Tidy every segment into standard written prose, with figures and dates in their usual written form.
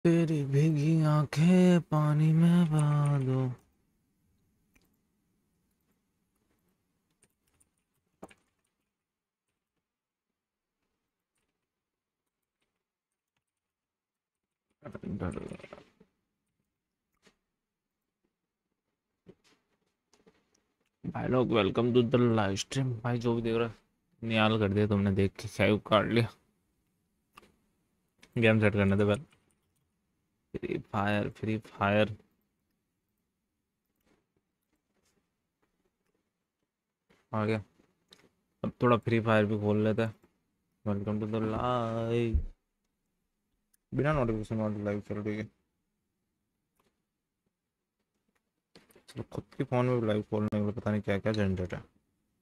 तेरी भीगी आंखें पानी में बहा दो। भाई लोग welcome to the live stream. भाई जो भी देख रहा है निहाल कर दिया तुमने, देख के सैव काट लिया। गेम सेट करने दे पहले। फ्री फायर फ्री फायर आ गया। अब थोड़ा फ्री फायर भी खोल लेते हैं। Welcome to the live. बिना नोटिफिकेशन वाली लाइव चल रही है। चलो खुद के फोन में भी लाइव खोलने के लिए पता नहीं क्या क्या झंझट है।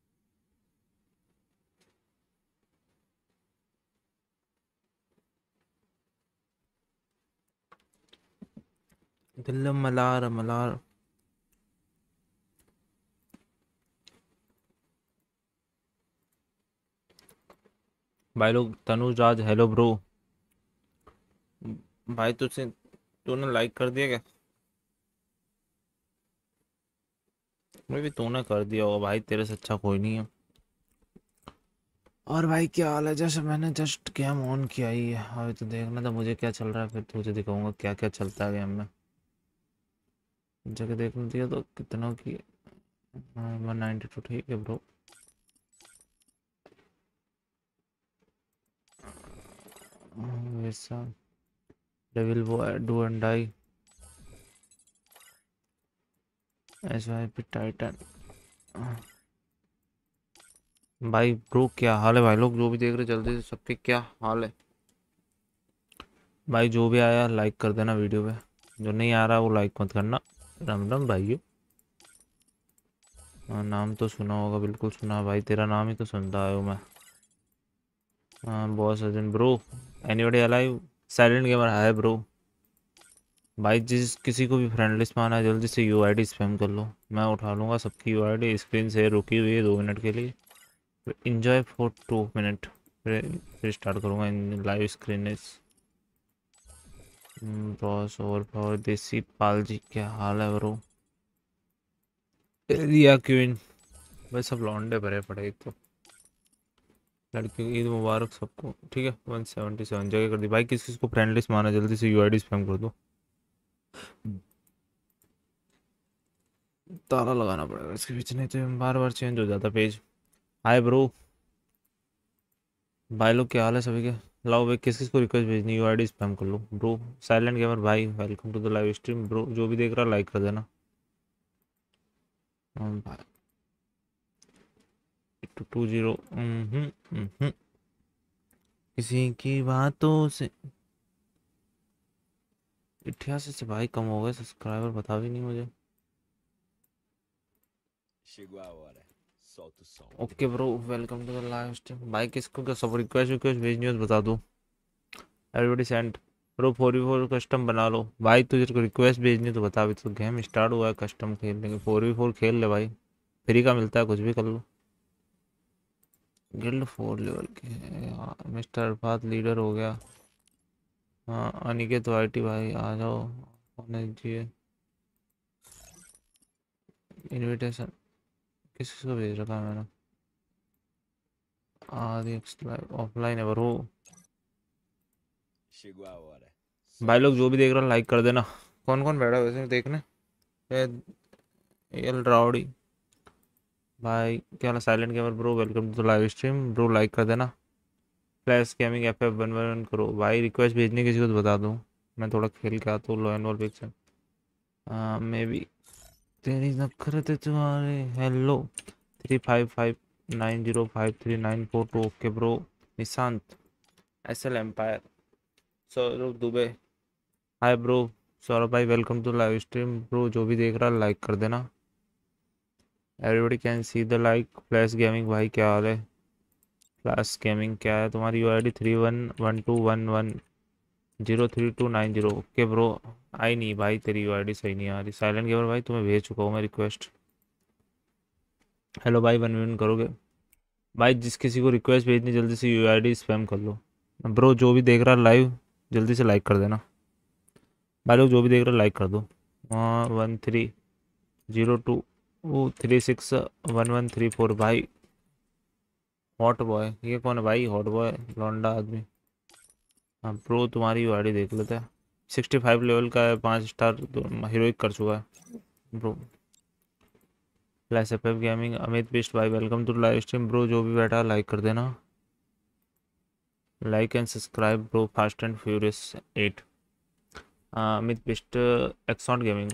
दिल मलार मलार। भाई लोग तनुज राज हेलो ब्रो। भाई तुझसे तूने लाइक कर दिया क्या? मैं भी तूने कर दिया होगा भाई, तेरे से अच्छा कोई नहीं है। और भाई क्या हाल है? जैसे मैंने जस्ट गेम ऑन किया ही है, अभी तो देखना था मुझे क्या चल रहा है, फिर तुझे दिखाऊंगा क्या क्या चलता है गेम में। जगह देखना दिया तो कितनों की 192 ठीक है ब्रो। वैसा डेविल वो do and die SYP titan. भाई ब्रो क्या हाल है? भाई लोग जो भी देख रहे जल्दी से सबके क्या हाल है? भाई जो भी आया लाइक कर देना वीडियो पे, जो नहीं आ रहा वो लाइक मत करना। राम राम भाइयों। नाम तो सुना होगा, बिल्कुल सुना भाई, तेरा नाम ही तो सुनता आया हूँ मैं। Boss Arjun bro. Anybody alive? Silent gamer है ब्रो। भाई जिस किसी को भी फ्रेंड लिस्ट में आना है जल्दी से यूआईडी स्पैम कर लो, मैं उठा लूँगा सबकी यूआईडी। स्क्रीन से रुकी हुई है 2 मिनट के लिए। इंजॉय फॉर 2 मिनट, फिर स्टार्ट करूँगा in live screen. Boss over power Desi Pal जी क्या हाल है ब्रो? रिया क्वीन। भाई सब लौंडे भरे पड़े एक तो। लड़की की ईद मुबारक सबको। ठीक है 177 जगह कर दी भाई। किस किस को फ्रेंड लिस्ट माना जल्दी से यूआईडी स्पैम कर दो। ताला लगाना पड़ेगा इसके पीछे, नहीं तो बार बार चेंज हो जाता पेज। Hi bro. भाई लोग क्या हाल है सभी के? लाओ भाई किस किस को रिक्वेस्ट भेजनी यूआईडी स्पैम कर लो ब्रो। साइलेंट गेमर भाई welcome to the live stream bro, जो भी देख रहा लाइक कर देना। भाई 220 किसी की बातों से 88 से भाई कम हो गए सब्सक्राइबर, बता भी नहीं मुझे। Okay bro welcome to the live stream. भाई किसको क्या सब रिक्वेस्ट रिक्वेस्ट भेजनी हो तो बता दो। Everybody send. Bro 4v4 custom बना लो भाई, तुझे को रिक्वेस्ट भेजनी तो बता। अभी तो गेम स्टार्ट हुआ है, कस्टम खेल लेंगे। 4v4 खेल ले भाई, फ्री का मिलता है, कुछ भी कर लो। गिल्ड 4 लेवल के हैं। मिस्टर अरफात लीडर हो गया। हाँ अनिकेत वाईटी भाई आ जाओ, होने दीजिए इनविटेशन। किसको भेज रखा है मैंने? आदि लाइव ऑफलाइन है ब्रो। भाई लोग जो भी देख रहा है लाइक कर देना। कौन कौन बैठा है वैसे देखने? एल राउडी भाई क्या हाल? Silent gamer bro welcome to the live stream bro, like कर देना। फ्लैश गेमिंग FF11 करो भाई। रिक्वेस्ट भेजनी किसी को तो बता दूँ, मैं थोड़ा खेल के आता हूँ। लो and wall picture maybe तेरी नखरत तुम्हारे। Hello 3559053942 okay bro. Nishant SL empire. Saurabh Dubey hi bro. Saurabh भाई welcome to live stream bro, जो भी देख रहा है लाइक कर देना। Everybody can see the like. Flash gaming भाई क्या हाल है? फ्लैश गेमिंग क्या है तुम्हारी यूआईडी? 3112110329 okay bro. आई नहीं भाई, तेरी यूआईडी सही नहीं आ रही। साइलेंट गेमर भाई तुम्हें भेज चुका हूँ मैं रिक्वेस्ट। हेलो भाई 1v1 करोगे? भाई जिस किसी को रिक्वेस्ट भेजनी जल्दी से यूआईडी स्पैम कर लो ब्रो, जो भी देख रहा है लाइव जल्दी से लाइक कर देना। भाई लोग जो भी देख रहे लाइक कर दो। 1302 361134 भाई। हॉट बॉय ये कौन है भाई? हॉट बॉय लौंडा आदमी। हाँ प्रो तुम्हारी गाड़ी देख लेते हैं। 65 लेवल का है, 5 स्टार हीरोइक कर चुका है bro. Flash F gaming Amit Bisht भाई welcome to live stream bro. जो भी बैठा लाइक कर देना। Like and subscribe bro. Fast and furious 8। Amit Bisht exon gaming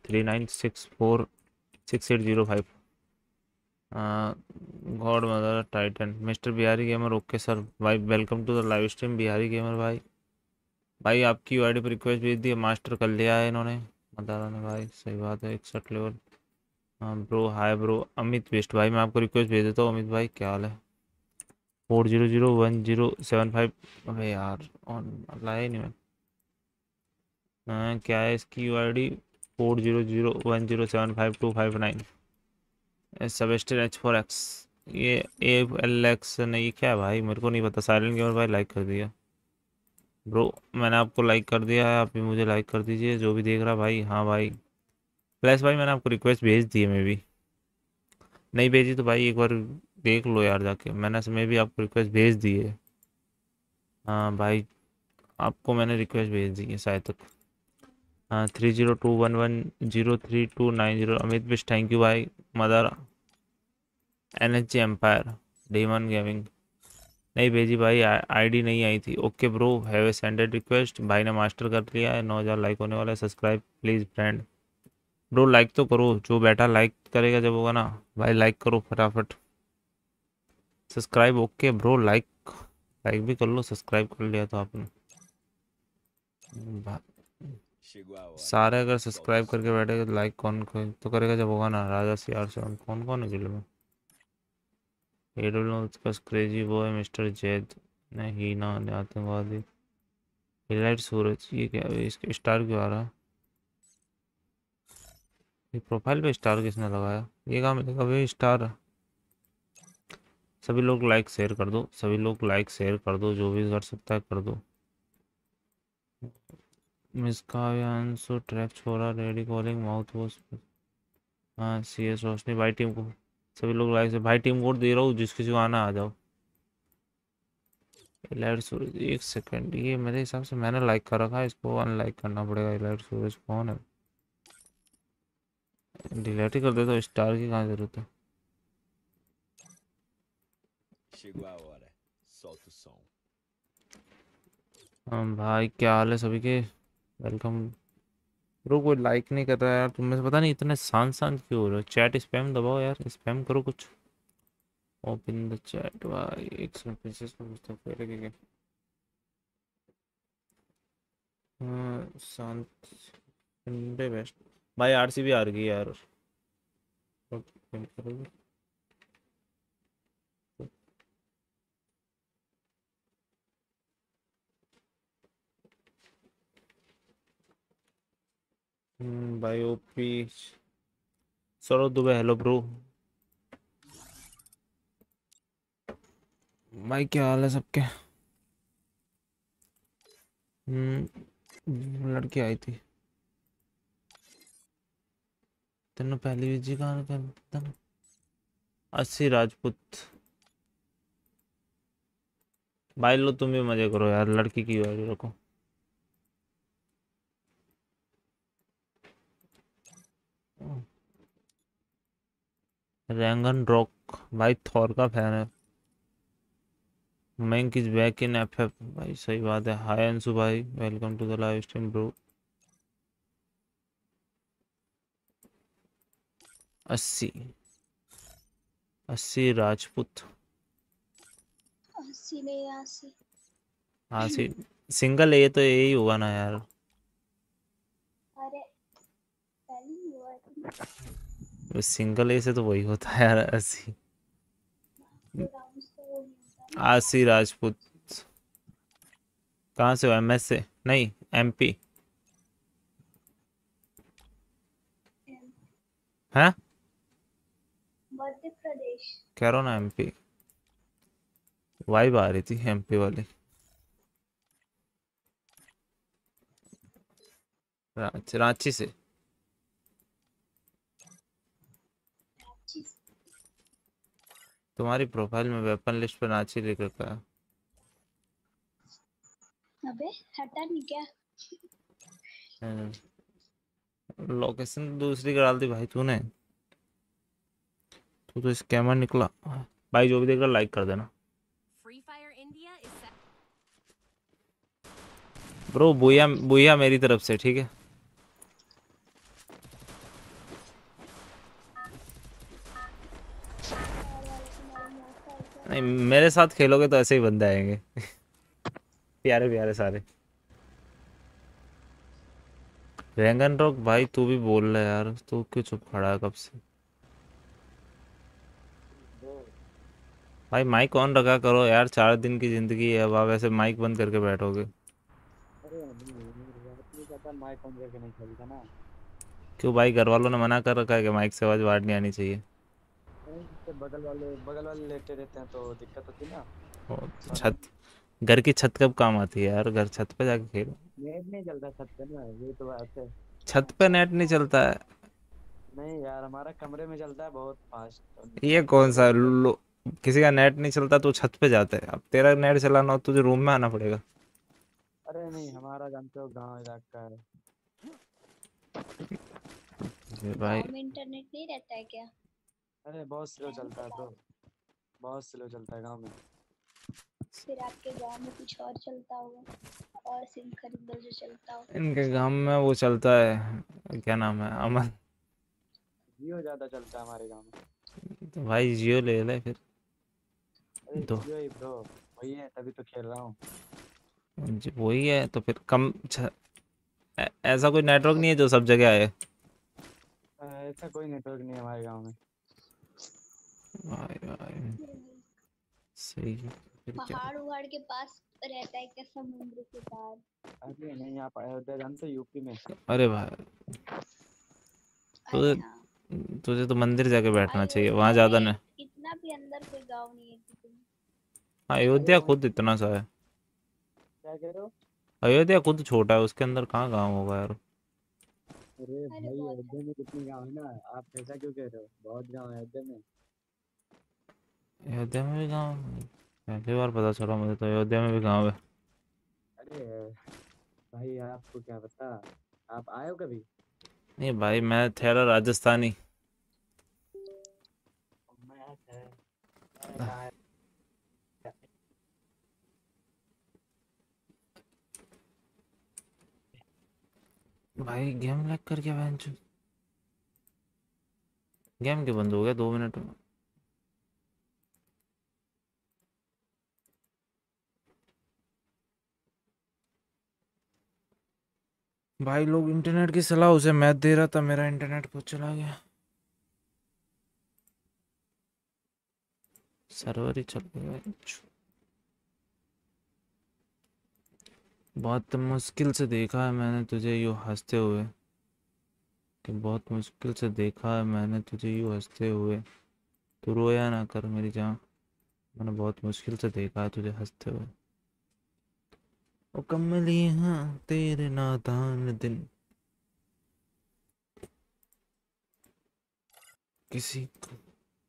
1839646805। God mother titan mister Bihari gamer okay sir भाई welcome to the live stream Bihari gamer भाई। भाई आपकी आईडी पर रिक्वेस्ट भेज दी, मास्टर कर लिया है इन्होंने मदारा ने भाई। सही बात है 61 लेवल। हाँ bro hi bro Amit Bisht भाई मैं आपको रिक्वेस्ट भेज देता हूँ। अमित भाई क्या हाल है? 400107 अबे यार ऑन लाया ही नहीं मैं। क्या है इसकी यूआईडी? 4001075259। सबेस्टर H4X। ये ALX नहीं क्या है भाई? मेरे को नहीं पता। साइलेंट गेमर भाई लाइक कर दिया ब्रो। मैंने आपको लाइक कर दिया है, आप भी मुझे लाइक कर दीजिए जो भी देख रहा भाई। हाँ भाई फ्लैश भाई मैंने आपको रिक्वेस्ट भेज दी है। मैं भी नहीं भेजी तो भाई एक बार देख लो यार जाके। मैं भी आपको रिक्वेस्ट भेज दी है। हाँ भाई आपको मैंने रिक्वेस्ट भेज दी है शायद तक। हाँ 3021103290 अमित बिश थैंक यू भाई। Mother NHG empire demon gaming नहीं भेजी भाई। आईडी नहीं आई थी। Okay bro have a sended request. भाई ने मास्टर कर लिया है। 9000 लाइक होने वाला है। Subscribe please friend. Bro like तो करो, जो बैठा लाइक करेगा जब होगा ना भाई। लाइक करो फटाफट। Subscribe okay bro like like भी कर लो। सब्सक्राइब कर लिया तो आपने सारे अगर सब्सक्राइब करके बैठेगा तो लाइक कौन कौन तो करेगा जब होगा ना। राजा CR7 कौन कौन है जिले में? Adolf crazy boy mister Zaid नहीं ना आतंकवादी हिलाइट सूरज। ये क्या है? इसके स्टार क्यों आ रहा है? ये प्रोफाइल पे स्टार किसने लगाया? ये कहाँ मिलेगा भाई स्टार? सभी लोग लाइक शेयर कर दो। सभी लोग लाइक शेयर कर दो। जो भी कर सकता है कर दो। मिस काव्यांशु ट्रैक छोड़ा रेडी कॉलिंग माउथ वॉश। हाँ CS रोशनी भाई टीम को सभी लोग लाइक से भाई टीम कोड दे रहा हूँ। जिस किसी को आना आ जाओ। इलाइट सूरज 1 सेकंड ये मेरे हिसाब से मैंने लाइक कर रखा है। इसको अनलाइक करना पड़ेगा। इलाइट सूरज कौन है? डिलीट ही कर दे तो स्टार की कहाँ जरूरत है? भाई क्या हाल है सभी के? Welcome bro. कोई लाइक नहीं कर रहा है यार। तुम में से पता नहीं इतने शांत शांत क्यों हो रहे हो? चैट स्पैम दबाओ यार। स्पैम करो कुछ। ओपन द चैट भाई। एक सेकंड प्रिंसेस को पूछता हूँ पहले क्या। शांत संडे बेस्ट भाई। RCB हार गई यार। करोगे? भाई OP Saurabh Dubey hello bro. भाई क्या हाल है सबके? लड़की आई थी तेन पहली विजी कहाँ कर 80 राजपूत। भाई लो तुम भी मजे करो यार। लड़की की वाली रखो। रैंगन रॉक भाई थॉर का फैन है। मैंक इज बैक इन FF भाई। सही बात है। हाय अंशु भाई welcome to the live stream bro. 80 80 Rajput. 80 नहीं 80। हाँ सी सिंगल ये तो यही होगा ना यार। अरे पहली हुआ सिंगल ए से तो वही होता है यार 80। तो राउंड्स तो वो नहीं होता ना। 80 राजपूत कहाँ से हो? MS से नहीं MP है। मध्य प्रदेश। कह रहा हूँ ना MP। वाइब आ रही थी MP वाली। रांची से। रांची से। तुम्हारी प्रोफाइल में वेपन लिस्ट पर रांची लिख रखा है। अबे हटा नहीं क्या? लोकेशन दूसरी डाल दी भाई तूने। तू तो स्कैमर निकला। भाई जो भी देख रहा लाइक कर देना। Free Fire India is set. Bro booyah booyah मेरी तरफ से, ठीक है। और वाले तुम्हारे मौका है क्या? नहीं, मेरे साथ खेलोगे तो ऐसे ही बंदे आएंगे। प्यारे प्यारे सारे। रैंगन रॉक भाई तू भी बोल रहा है यार, तू क्यों चुप खड़ा है कब से? भाई माइक ऑन रखा करो यार, 4 दिन की जिंदगी है, अब आप ऐसे माइक बंद करके बैठोगे? अरे नहीं बात नहीं करता, माइक ऑन करके नहीं खेलता ना। क्यों भाई, घर वालों ने मना कर रखा है कि माइक से आवाज बाहर नहीं आनी चाहिए? नहीं, जिससे बगल वाले लेटे रहते हैं तो दिक्कत होती है ना। ओ, तो सुनने छत, घर की छत कब काम आती है यार? घर छत पे जाके खेलो। में नेट नहीं चलता छत पे ना, ये तो बात है। छत पे नेट नहीं चलता है? नहीं यार, हमारा कमरे में चलता है बहुत फास्ट। ये छत पे कौन सा तो किसी का नेट नहीं चलता तो छत पे जाता है? अब तेरा नेट चलाना हो तुझे रूम में आना पड़ेगा। अरे नहीं, हमारा जानते हो गांव इलाका है। ये भाई गांव में इंटरनेट नहीं रहता है क्या? अरे बहुत स्लो रहने चलता के है ब्रो, बाद बहुत स्लो चलता है गांव में। फिर आपके गांव में कुछ और चलता होगा, और सिम खरीद लो जो चलता हो। इनके गांव में वो चलता है, क्या नाम है, अमन। जियो ज्यादा चलता है हमारे गांव में। तो भाई जियो ले ले फिर। अरे तो जियो ही ब्रो, वही है तभी तो खेल रहा हूँ। वही है तो फिर ऐसा कोई नेटवर्क नहीं है जो सब जगह आए? ऐसा कोई नेटवर्क नहीं है हमारे गांव में। भाई भाई सही है। फिर क्या? पहाड़ उहाड़ के पास रहता है क्या, समुद्र के पार? अरे नहीं, आप अयोध्या जानते हो, यूपी में। अरे भाई अरे तुझे हाँ। तुझे तो मंदिर जाके बैठना चाहिए, वहां अयोध्या ज्यादा में न। इतना भी अंदर कोई गांव नहीं है कि तुम। अरे अयोध्या वहीं, खुद इतना सा है। क्या कह रहे हो? अयोध्या खुद छोटा है, उसके अंदर कहाँ गाँव होगा यार? अरे अरे भाई, बहुत है। अयोध्या में कितने गांव है ना, आप ऐसा क्यों कह रहे हो? बहुत गांव है अयोध्या में। अयोध्या में भी गाँव? पहली बार पता चला मुझे तो अयोध्या में भी गाँव है। अरे भाई, आपको क्या पता, आप आए हो कभी? नहीं भाई, मैं ठहरा राजस्थानी। मैं कहाँ है? भाई गेम लैग कर गया बहन। गेम क्यों बंद हो गया 2 मिनट में? भाई लोग इंटरनेट की सलाह उसे मैच दे रहा था, मेरा इंटरनेट खुद चला गया। सर्वर ही चल गया। बहुत मुश्किल से देखा है मैंने तुझे यूँ हंसते हुए, कि बहुत मुश्किल से देखा है मैंने तुझे यूँ हंसते हुए। तू रोया ना कर मेरी जान, मैंने बहुत मुश्किल से देखा है तुझे हंसते हुए। ओ कमली हाँ तेरे नादान दिन किसी को।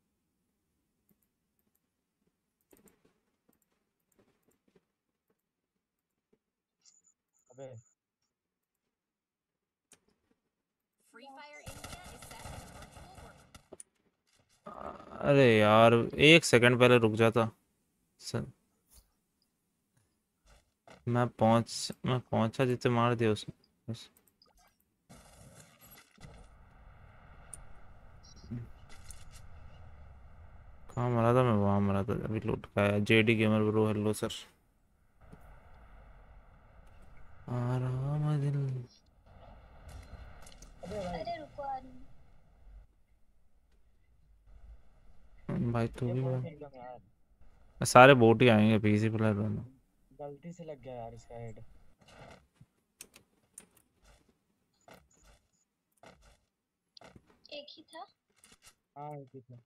अबे Free Fire India is set in a virtual world. अरे यार 1 सेकंड पहले रुक जाता। स- मैं पहुंचा जिसे मार दिया उसने बस। कहाँ मरा था मैं? वहां मरा था, अभी लूट का आया। JD gamer bro, hello sir. आराम दिल। अबे भाई, अरे रुको आ रही हूँ। भाई तू ये भी कौन मैं सा एकदम यार, सारे बोट ही आएंगे, पीसी प्लेयर दोनों। गलती से लग गया यार इसका हेड। एक ही था। हाँ ठीक है।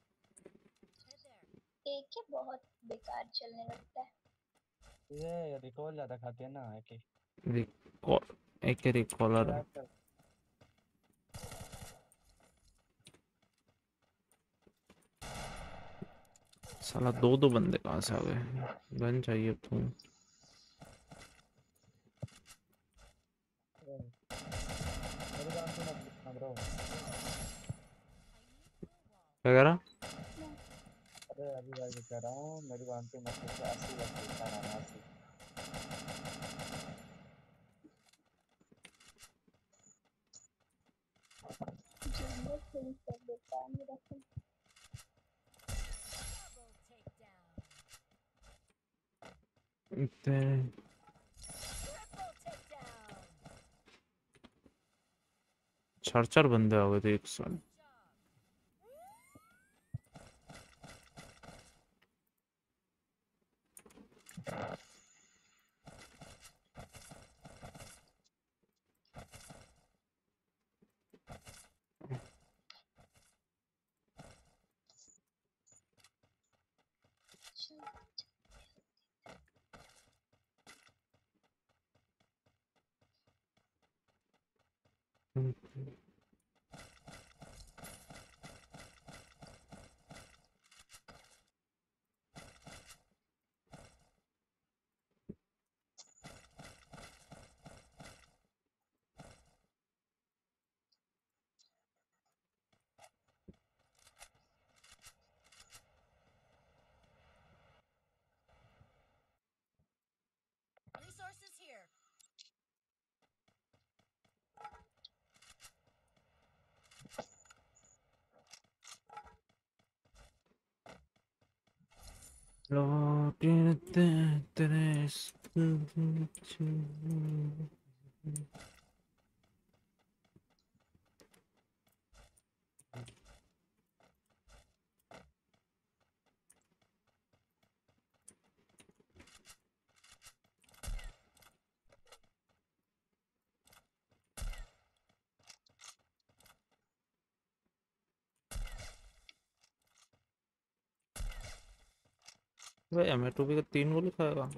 एक ही बहुत बेकार चलने लगता है। ये रिकॉल ज्यादा खाती है ना कि। रिकॉर्ड एक रिकॉलर क्या है। कर साला दो दो बंदे कहाँ से आ गए? गन चाहिए तुम। रहे हो? मेरी बात तो मत पूछना ब्रो। क्या कह रहा? अरे अभी भाई को कह रहा हूँ मेरी बात तो मत पूछना। आसी आसी क्या नाम है आसी। जनरल चेंज कर देता है मेरा फोन। Double takedown. इतने Triple takedown. चार चार बंदे आ गए थे एक साथ। Job. Resources here. लौटते तेरे भाई एम2 का 3 गोली खाएगा।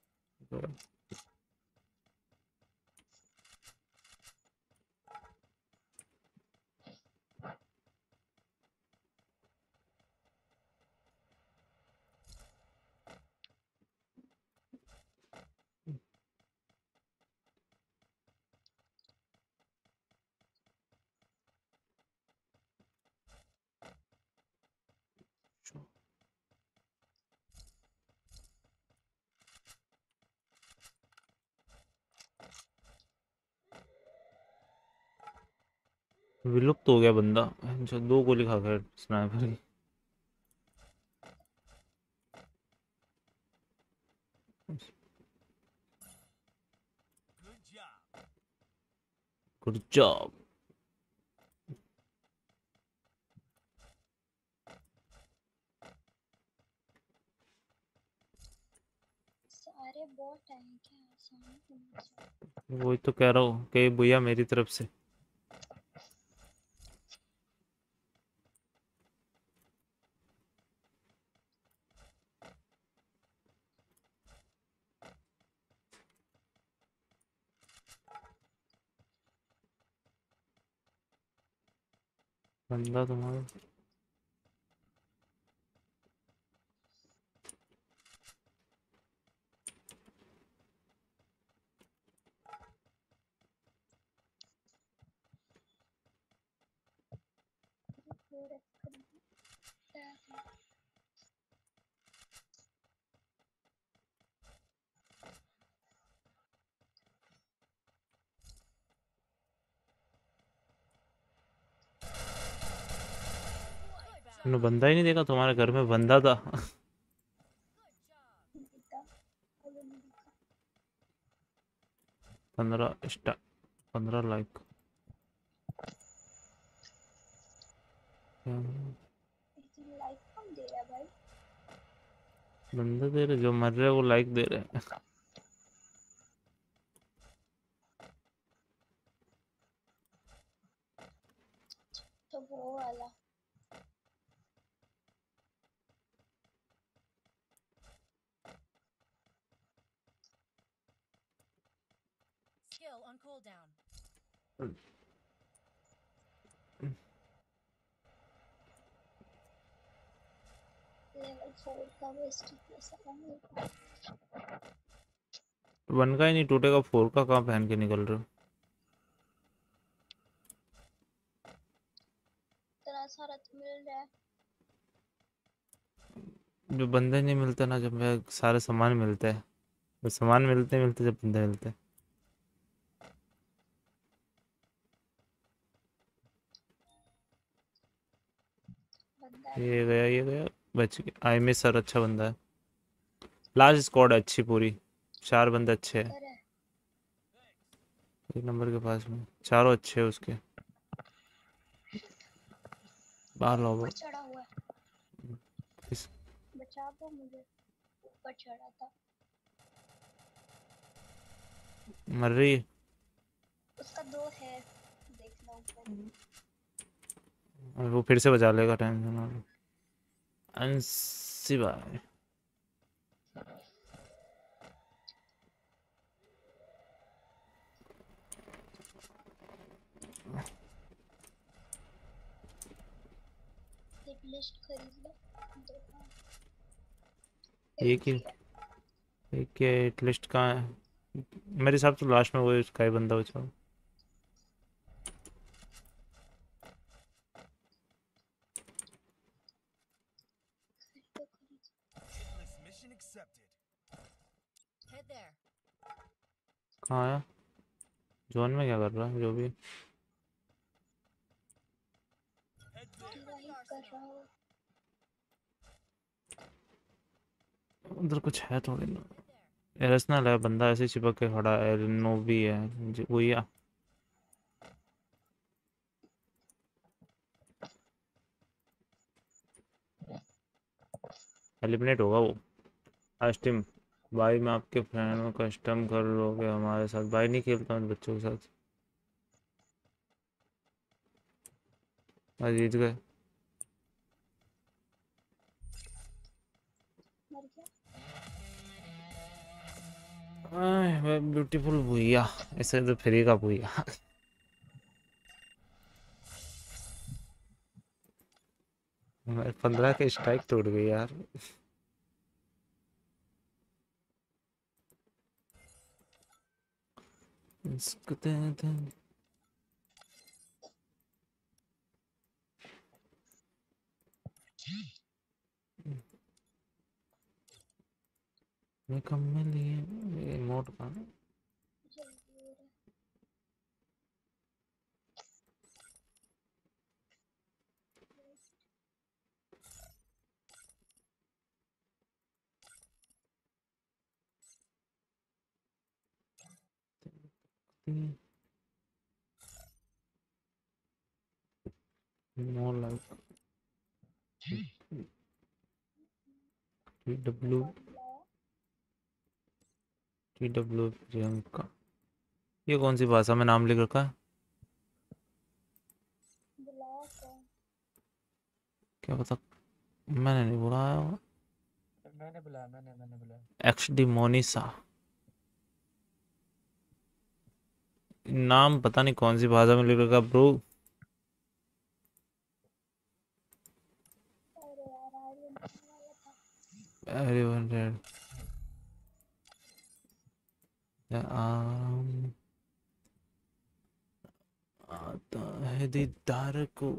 विलुप्त हो गया बंदा जो 2 गोली खा गया स्नाइपर की। Good job. सारे बॉट आए क्या आसानी होना चाहिए। वही तो कह रहा हूँ कि भैया मेरी तरफ से। बंदा तुम्हारा फिर खरीदता है। तुमने बंदा ही नहीं देखा? तुम्हारे घर में बंदा था। देखा अभी नहीं देखा। 15 लाइक। लेकिन लाइक कम दे रहा भाई। बंदा दे रहे जो मर रहे वो लाइक दे रहे। तो वो वाला Skill on cooldown. Hostile down. Level 4 का वेस्ट प्लस आया मेरे को। 1 का ही नहीं टूटेगा, 4 का कहाँ पहन के निकल रहे हो? इतना सारा तो मिल रहा है। जो बंदे नहीं मिलते ना, जब मैं सारे सामान मिलते हैं, तो सामान मिलते मिलते जब बंदे मिलते हैं। बंदा ये गया, बच गया। आई में सर अच्छा बंदा है। लास्ट स्क्वाड है अच्छी पूरी, 4 बंदे अच्छे हैं कर है। एक नंबर के पास में, चारों अच्छे हैं उसके। बाहर लो ऊपर चढ़ा हुआ है, इस बचा दो मुझे। ऊपर चढ़ा था, मर रही है। उसका 2 है, देखना ऊपर। और वो फिर से बचा लेगा, टेंशन ना लो। अंशी भाई एक लिस्ट खरीद लो। देखो एक ही एक ही लिस्ट कहाँ है? मेरे हिसाब से लास्ट में वो उसका ही बंदा बचा। Hitless mission accepted. Head there. कहाँ आया? जोन में क्या कर रहा है जो भी? Head there. पूरा ही कर रहा हूँ। उधर कुछ है थोड़ी ना। Head there. एरसनल है बंदा, ऐसे चिपक के खड़ा है। नोबी है वही है। एलिमिनेट होगा वो। कस्टम भाई, मैं आपके फ्रेंड में कस्टम कर लोगे हमारे साथ? भाई नहीं खेलता हूँ बच्चों के साथ। आज जीत गए। मर गया। ब्यूटीफुल भूया, ऐसे तो फ्री का भूया। मैं 15 के स्ट्राइक तोड़ गई यार। इसको दे। निकम्मे लिए इमोट का। जल्दी हो रहा है। नो लाइक TW कौन बुलाया? प्रियंका। ये कौन सी भाषा में नाम लिख रखा है? बुलाया कौन? क्या पता, मैंने नहीं बुलाया होगा। मैंने बुलाया, मैंने बुलाया। XD मोनिसा नाम, पता नहीं कौन सी भाषा में लिख रखा ब्रो। अरे यार आर्यन आने वाला था। एवरीवन रेड आता है दीदार को।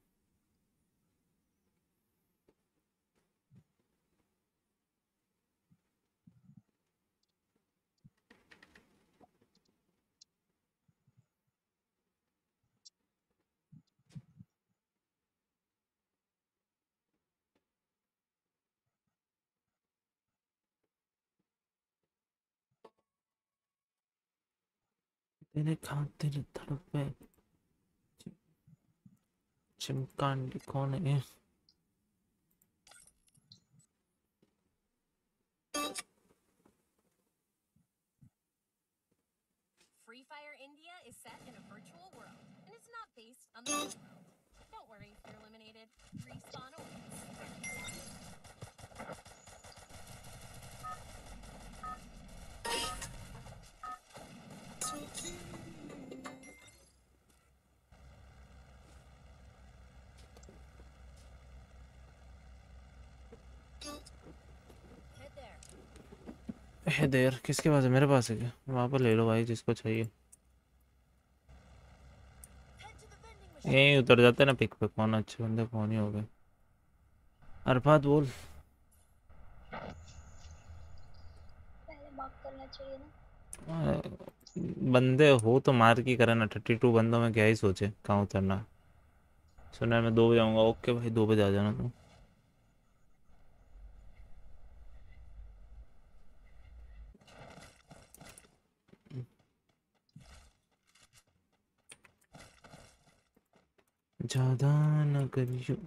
तेरे खातिर तड़पे चिमकांडी कौन है? Free Fire India is set in a virtual world and is not based on the real world. Don't worry if you're eliminated. Respawn awaits. है देर किसके पास है? मेरे पास है क्या? वहाँ पर ले लो भाई जिसको चाहिए। Head to the vending machine. यहीं उतर जाते ना पिक पे। कौन अच्छे बंदे कौन ही हो गए। अरफात बोल। पहले मार्क करना चाहिए ना। आ, बंदे हो तो मार की करे ना। 32 बंदों में क्या ही सोचे कहाँ उतरना। सुना है मैं 2 बजे आऊँगा। ओके भाई 2 बजे आ जाना तुम। ज्यादा न करियो।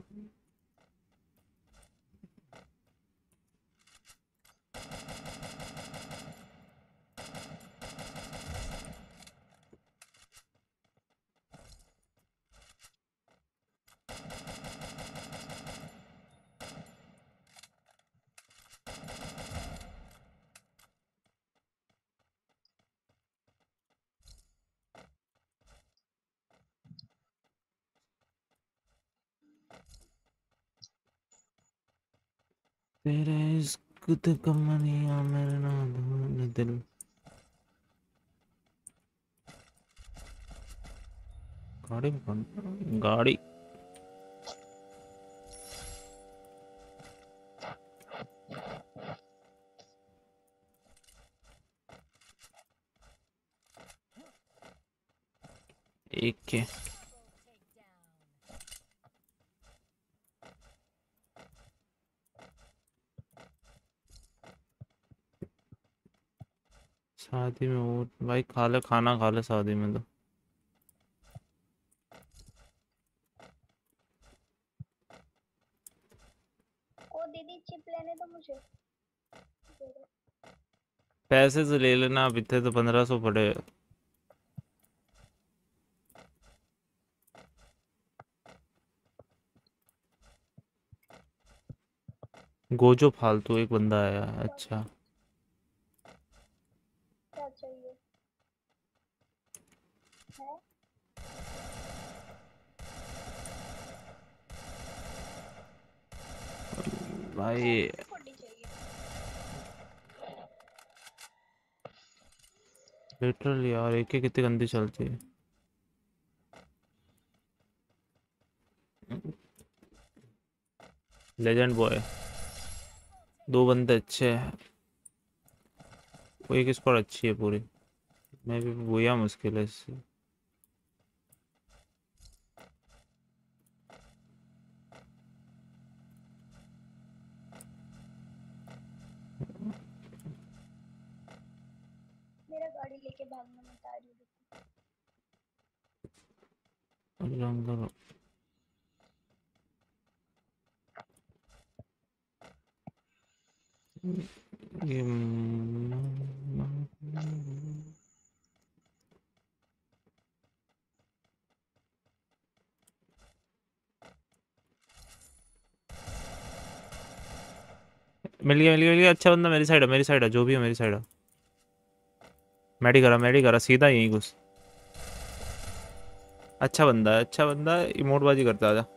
तेरे इश्क ते कमनिया मेरे नाम दिल। गाड़ी में गाड़ी। एक के Double takedown. शादी में वो भाई खा ले खाना खा ले शादी में तो। ओ दीदी चिप लेने दो मुझे। दे दो। पैसे से ले लेना। अब इतने तो 1500 पड़े। गोजो फालतू एक बंदा आया। अच्छा क्या चाहिए है? भाई फोर्टी चाहिए। लिटरली यार एक एक कितनी गंदी चलती है। लेजेंड बॉय 2 बंदे अच्छे हैं। वो एक स्क्वाड अच्छी है पूरी। मैं भी बुया मुश्किल है इससे। मेरा गाड़ी लेके भागना मत आ रही हूँ। जंगल ये मिल गया मिल गया मिल गया। अच्छा बंदा मेरी साइड है। मेरी साइड है जो भी है मेरी साइड है। मेडी करा सीधा यहीं घुस। अच्छा बंदा है अच्छा बंदा है। इमोटबाजी करता था।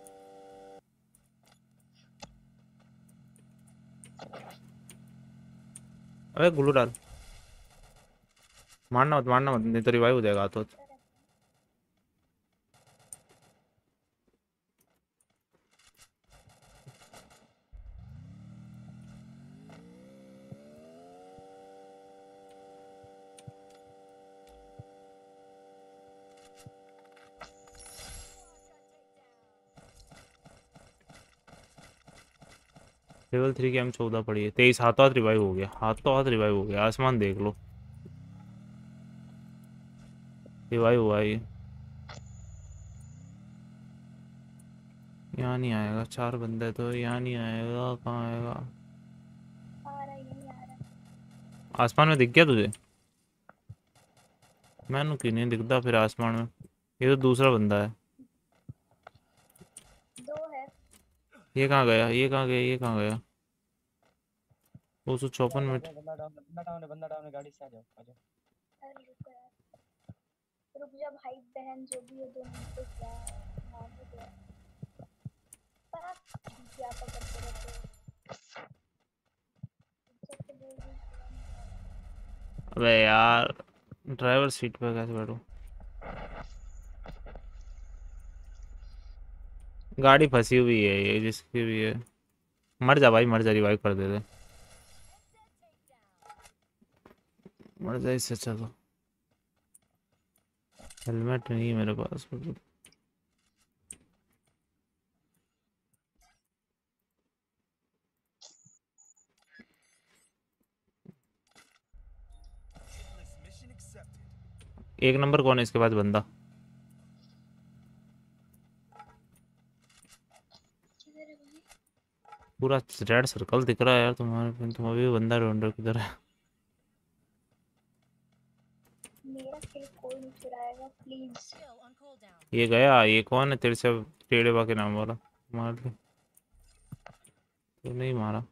अबे गुल्लू डाल। मारना मत नहीं तो रिवाइव हो जाएगा तो। लेवल 3 की M14 पड़ी है। 23 हाथों हाथ रिवाइव हो गया। हाथों हाथ रिवाइव हो गया। आसमान देख लो रिवाइव हुआ है ये। यहाँ नहीं आएगा। 4 बंदे तो यहाँ नहीं आएगा। कहाँ आएगा? आ रहा है यही आ रहा है। आसमान में दिख गया तुझे? मैंने क्यों नहीं दिखता फिर आसमान में? ये तो दूसरा बंदा है। दो है। ये कहाँ गया ये कहाँ गया ये कहाँ गया? 254 मिनट। बंदा डाउन है बंदा डाउन है बंदा डाउन है गाड़ी से आ जाओ आ जाओ। अरे रुको यार। रुक जा भाई बहन जो भी है दोनों पे क्या नाम है क्या? पर क्या पकड़ते रहते हो? सबसे बोल रही हूँ। अबे यार ड्राइवर सीट पे कैसे बैठूं? गाड़ी फंसी हुई है ये जिसकी भी है। मर जा भाई मर जा, रिवाइव कर दे दे। मर जा इससे अच्छा तो। हेलमेट नहीं है मेरे पास। Hitless mission accepted. एक नंबर कौन है इसके पास बंदा? किधर है भाई? पूरा रेड सर्कल दिख रहा है यार तुम्हारे पे, तुम अभी भी बंदा ढूंढ रहे हो, किधर है? मेरा किल कोई नहीं चुराएगा प्लीज। Skill on cooldown. ये गया, ये कौन है तेरे से टेढ़े बा के नाम वाला? मार दे। तो नहीं मारा।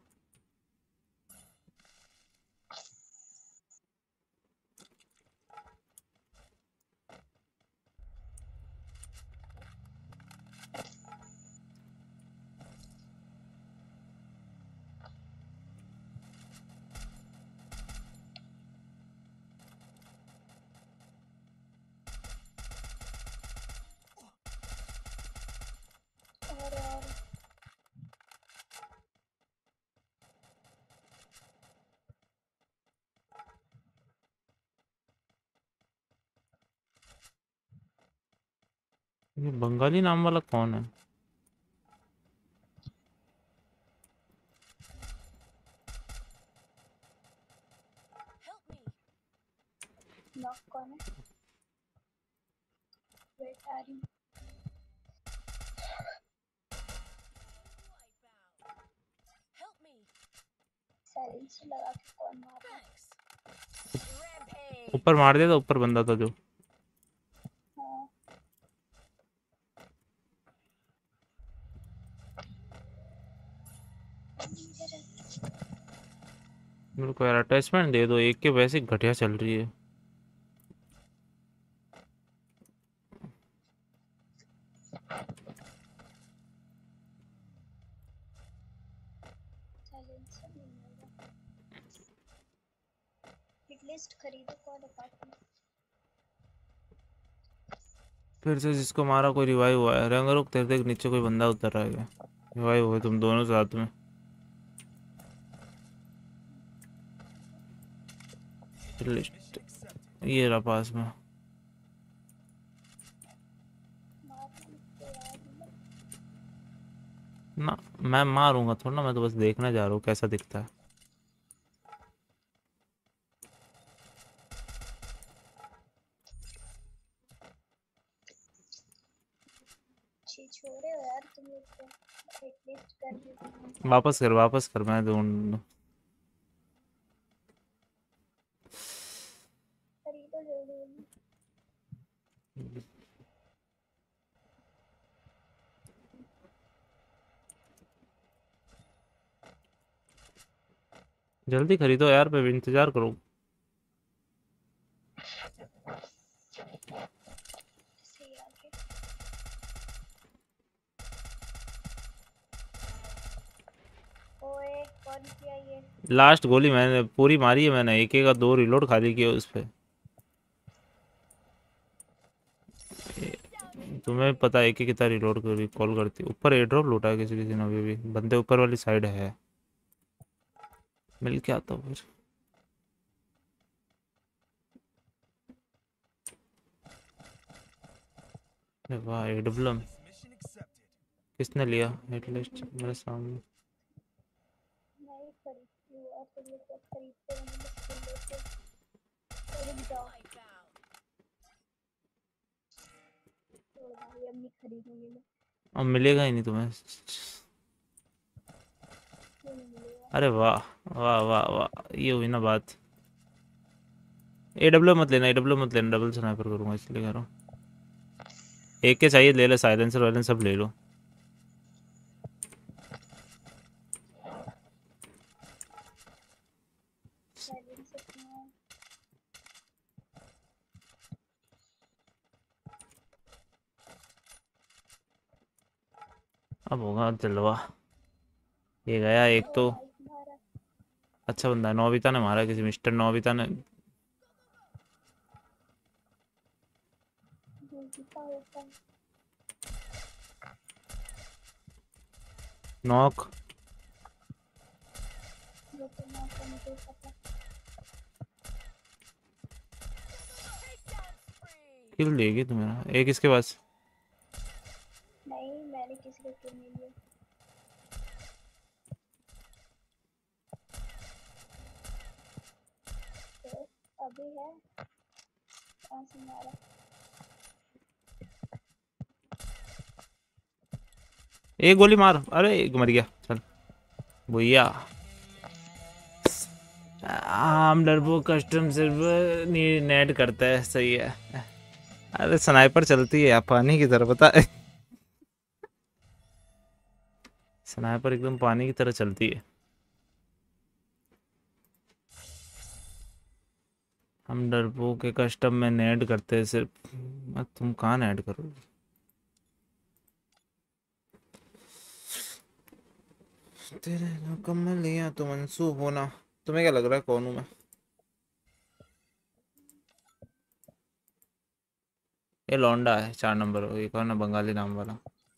और ये बंगाली नाम वाला कौन है? Help me. नॉक कौन है? वेट आ रही हूँ। Wipeout. Help me. साइलेंसर लगा के कौन मार रहा है? Thanks. Rampage. ऊपर मार दिया था, ऊपर बंदा था जो। हाँ इधर है। मेरे को यार अटैचमेंट दे दो, एक के वैसे घटिया चल रही है। साइलेंसर नहीं मिलेगा। हिट लिस्ट खरीदो कौन अपार्टमेंट? फिर से जिसको मारा कोई रिवाइव हुआ है। रंग रुक तेरे देख नीचे कोई बंदा उतर रहा है। रिवाइव हुए तुम दोनों साथ में। List Mission accepted. ये रहा पास में। मारने को याद नहीं। ना मैं मारूंगा थोड़ा ना, मैं तो बस देखने जा रहा हूँ कैसा दिखता है। छी छोड़े हो यार तुम लोग तो। हिट लिस्ट कर दी। वापस कर मैं ढूंढ। खरीदो जल्दी। जल्दी खरीदो यार, पे इंतजार करो। सही आगे। ओए कौन किया ये? लास्ट गोली मैंने पूरी मारी है, मैंने एक एक का 2 रिलोड खाली किए उस पे। तुम्हें पता है कि कितना रिलोड कर कॉल करती। ऊपर एयर ड्रॉप लूटा है किसी किसी ने, अभी भी बंदे ऊपर वाली साइड है। मिल के आता हूँ फिर। अरे वाह एडब्लम Hitless mission accepted. किसने लिया? एटलीस्ट मेरे सामने। नहीं खरीदती हूँ और तुम लोग सब खरीदते हो मैं स्किन लेके। रुक जाओ। Wipeout. छोड़ भाई अब नहीं खरीदूंगी मैं। अब मिलेगा ही नहीं तुम्हें। क्यों नहीं मिलेगा? अरे वाह वाह वाह वाह, ये हुई ना बात। एडब्ल्यू मत लेना, एडब्ल्यू मत लेना, डबल स्नाइपर करूंगा इसलिए कह रहा हूँ। एक के चाहिए ले ले, साइलेंसर वाइलेंसर सब ले लो। साइलेंसर कहाँ है? अब होगा जलवा। ये गया एक ओ तो। भाई तुम्हारा। अच्छा बंदा है, नोबिता ने मारा किसी मिस्टर नोबिता ने। जीता होता है नॉक वो तो ना तो मुझे पता किल देगी तुम्हें एक इसके पास नहीं मैंने किसी को क्यों नहीं लिया तो अभी है कहाँ से मारा एक गोली मार अरे एक मर गया चल भैया हम डरबो कस्टम सिर्फ नेट करता है सही है अरे स्नाइपर चलती है यार पानी की तरह पता है स्नाइपर एकदम पानी की तरह चलती है हम डरबो के कस्टम में नेट करते हैं सिर्फ तुम कहाँ नेट करो तेरे मुकम्मल लिया तो मंसूब होना तुम्हें क्या लग रहा है कौन हूँ मैं ये लौंडा है 4 नंबर ये कौन है बंगाली नाम वाला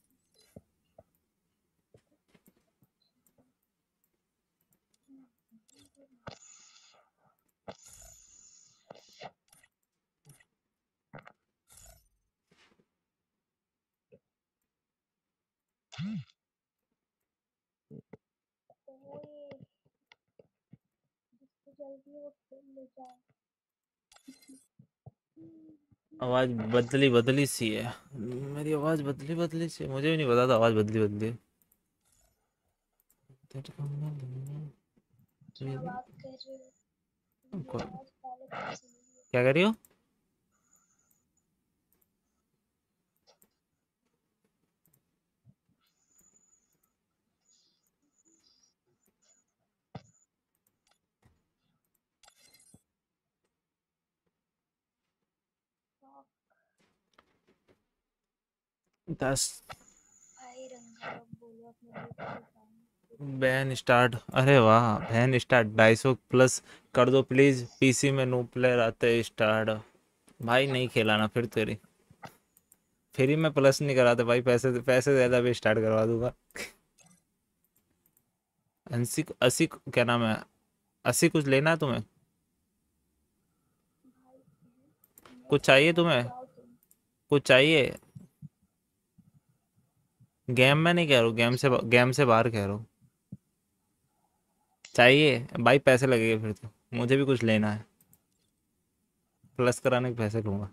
ओए जिसको जल्दी वो खेल ले जाए आवाज बदली बदली सी है मेरी आवाज बदली बदली सी है मुझे भी नहीं पता था आवाज बदली बदली है। क्या बात कर रहे हो ये आवाज पहले कहाँ से मिली है क्या कर रही हो दस भाई रंगा अब बोलो अपने बेटे को काम बैन स्टार्ट अरे वाह बैन स्टार्ट 250 प्लस कर दो प्लीज पीसी में नो प्लेयर आते हैं स्टार्ट भाई नहीं खेलाना फिर तेरी फ्री में प्लस नहीं कराते भाई पैसे पैसे ज्यादा भी स्टार्ट करवा दूंगा 80 80 क्या नाम है 80 कुछ लेना है तुम्हें मैं कुछ चाहिए मत तुम्हें जाओ तुम कुछ चाहिए गेम में नहीं कह रहा हूँ गेम से बाहर कह रहा हूँ चाहिए भाई पैसे लगेंगे फिर तो मुझे भी कुछ लेना है प्लस कराने के पैसे लूंगा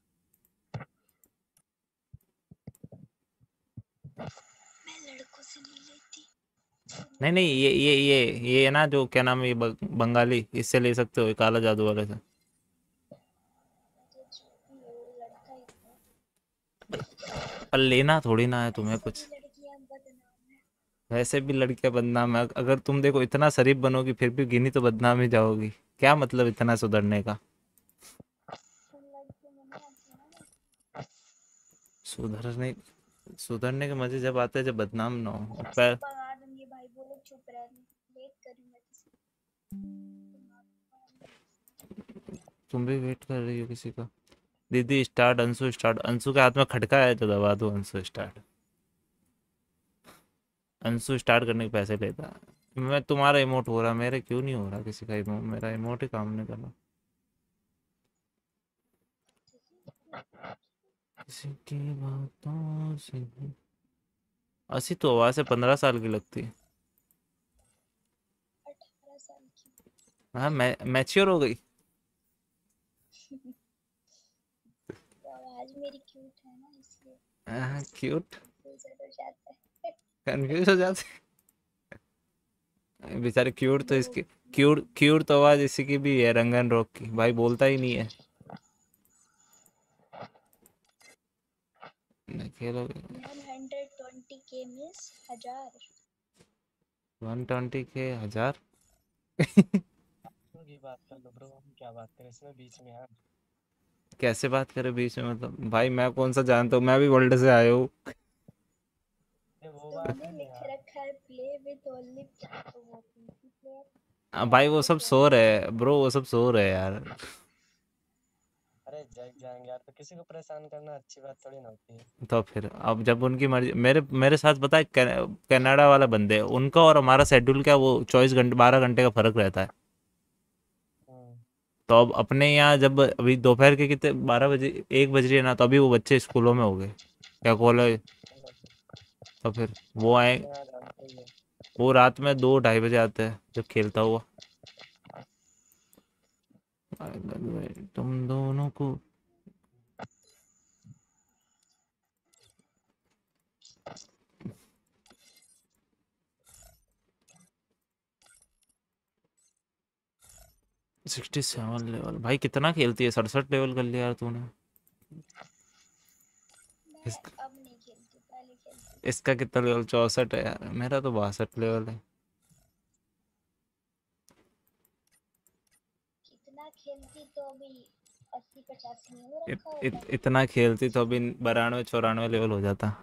मैं लड़कों से नहीं लेती नहीं नहीं ये है ना जो क्या नाम है ये बंगाली इससे ले सकते हो ये काला जादू वाले से मुझे जो भी है वो लड़का ही है पर लेना थोड़ी ना है तुम्हें वैसे कुछ भी लड़कियां बदनाम है वैसे भी लड़कियां बदनाम है अगर तुम देखो इतना शरीफ बनोगी फिर भी गिनी तो बदनाम ही जाओगी क्या मतलब इतना सुधरने का तुम लड़के नहीं आते ना सुधरने सुधरने के मजे जब आते हैं जब बदनाम ना हो और ऐसे पैर भगा दूंगी भाई बोलो चुप रहने वेट करूंगा किसी तुम भी वेट कर रही हो किसी का दीदी स्टार्ट अंशु के हाथ में खटका है तो दबा दो अंशु स्टार्ट करने के पैसे लेता है मैं तुम्हारा इमोट हो रहा मेरे क्यों नहीं हो रहा किसी का इमोट मेरा इमोट ही काम नहीं कर रहा किसी की बातों से 80 तो आवाज से 15 साल की लगती है 18 साल की हाँ मैं मैच्योर हो गई तो आवाज मेरी क्यूट है ना इसलिए हाँ क्यूट कंफ्यूजन हो जाता है कंफ्यूज हो जाते हैं। बेचारे क्यूट तो इसकी नो क्यूट तो आवाज इसी की भी है रंगन रॉक की भाई बोलता ही नहीं है नहीं खेलोगे 120k मिस 1000 120 के 1000 की बात कर लो ब्रो हम क्या बात करें इसमें बीच में यार कैसे बात करे बीच में मतलब भाई मैं कौन सा जानता हूँ मैं भी वर्ल्ड से आया हूँ ये वो बात तुमने नहीं है लिख यार रखा है प्ले विद ओनली तो वो पीसी प्लेयर भाई वो तो सब सो रहे हैं ब्रो वो सब सो रहे हैं यार अरे जग जाएंगे यार, तो किसी को परेशान करना अच्छी बात थोड़ी ना होती है। तो फिर अब जब उनकी मर्जी, मेरे मेरे साथ पता है कनाडा वाला बंदे हैं, उनका और हमारा शेड्यूल क्या, वो 24 घंटे 12 घंटे का फर्क रहता है। हम्म। तो अब अपने यहाँ जब अभी दोपहर के कितने 12 बजे 1 बज रही है ना, तो अभी वो बच्चे स्कूलों में हो गए, क्या कॉलेज। तो फिर वो आए, अपने यहाँ जानते ही है। वो रात में 2 ढाई बजे आते हैं जब खेलता हुआ। तुम दोनों को 67 लेवल भाई, कितना खेलती है, 67 लेवल कर लिया यार तूने। मैं इस, अब नहीं खेलती, पहले खेलती। इसका कितना लेवल, 64 है यार, मेरा तो 62 लेवल है। कितना खेलती तो अभी 80 85 में हो रखा होता। इतना खेलती तो अभी 92 94 लेवल हो जाता।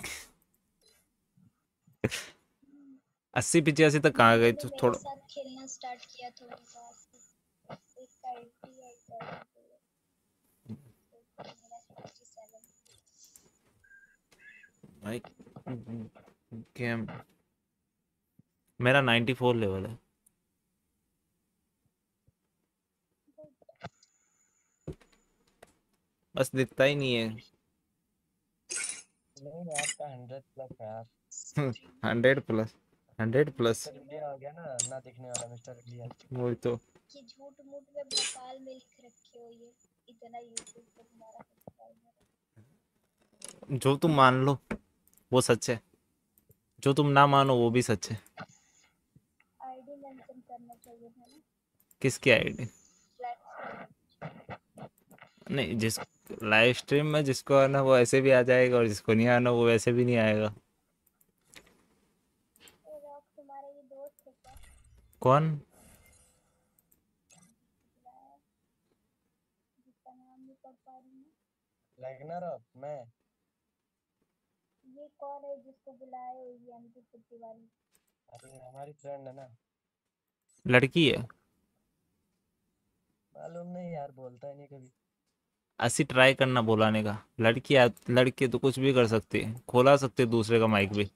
80 85 तक कहाँ गई, इन्होंने तो मेरे थोड़ा। साथ खेलना स्टार्ट किया थोड़ी सा से। एक का 80 है, एक का 82 है, एक का मेरा 67। भाई गेम मेरा 94 लेवल है। बस दिखता ही नहीं है। नहीं आपका 100+ है यार। 100+, 100+। मिस्टर इंडिया हो गया ना, ना दिखने वाला मिस्टर इंडिया। वही तो। कि झूठ मूठ में भोपाल में लिख रखे हो ये, इतना यूट्यूब पे तुम्हारा सब्सक्राइबर जो तुम मान लो वो सच है, जो तुम ना मानो वो भी सच है। है। आईडी मेंशन करना चाहिए था ना, किसकी आईडी? फ्लैट। नहीं, जिस लाइव स्ट्रीम में जिसको आना वो ऐसे भी आ जाएगा, और जिसको नहीं आना वो वैसे भी नहीं आएगा। रॉक तुम्हारा ये दोस्त है क्या? कौन? बुलाया, जिसका नाम नहीं पढ़ पा रही हूँ। लगनर ऑफ मैं। ये कौन है जिसको बुलाए हो, ये एमपी पुट्टी वाली? अरे हमारी फ्रेंड है ना। लड़की है। मालूम नहीं यार, बोलता ही नहीं कभी। ऐसी ट्राई करना बुलाने का, लड़की लड़की तो कुछ भी कर सकती है, खोला सकती है दूसरे का माइक भी।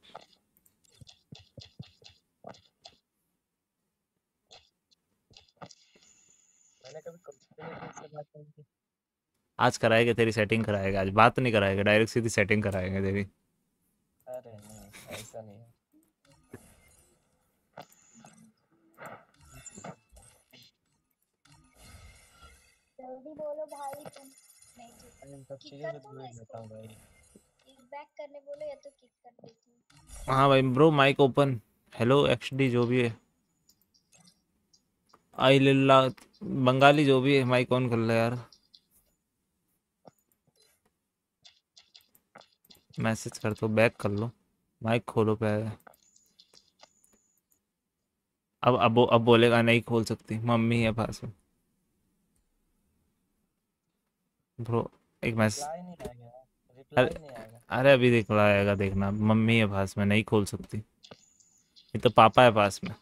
मैंने कभी कम्युनिटी से बात नहीं की। आज कराएगा तेरी सेटिंग, कराएगा आज, बात नहीं कराएगा, डायरेक्ट सीधी सेटिंग कराएगा तेरी। अरे नहीं, ऐसा नहीं है। जल्दी बोलो भाई तुम। नहीं तो मैं इन सब किक चीज़ों कर से दूं दूर मैं ही रहता इसको। हूँ भाई। एक बैक करने बोलो या तो किक कर देती हूँ। हाँ भाई bro, mic open. Hello XD जो भी है, आई लिल्ला बंगाली जो भी है, माइक ऑन कर ले यार। मैसेज कर दो, बैक कर लो, माइक खोलो पहले। अब बोलेगा नहीं खोल सकती, मम्मी है पास में। ब्रो एक मैसेज। रिप्लाई नहीं आएगा यार, अरे रिप्लाई नहीं आएगा। अरे अभी दिखलाएगा, देखना, मम्मी है पास में, नहीं खोल सकती। ये तो पापा है पास में।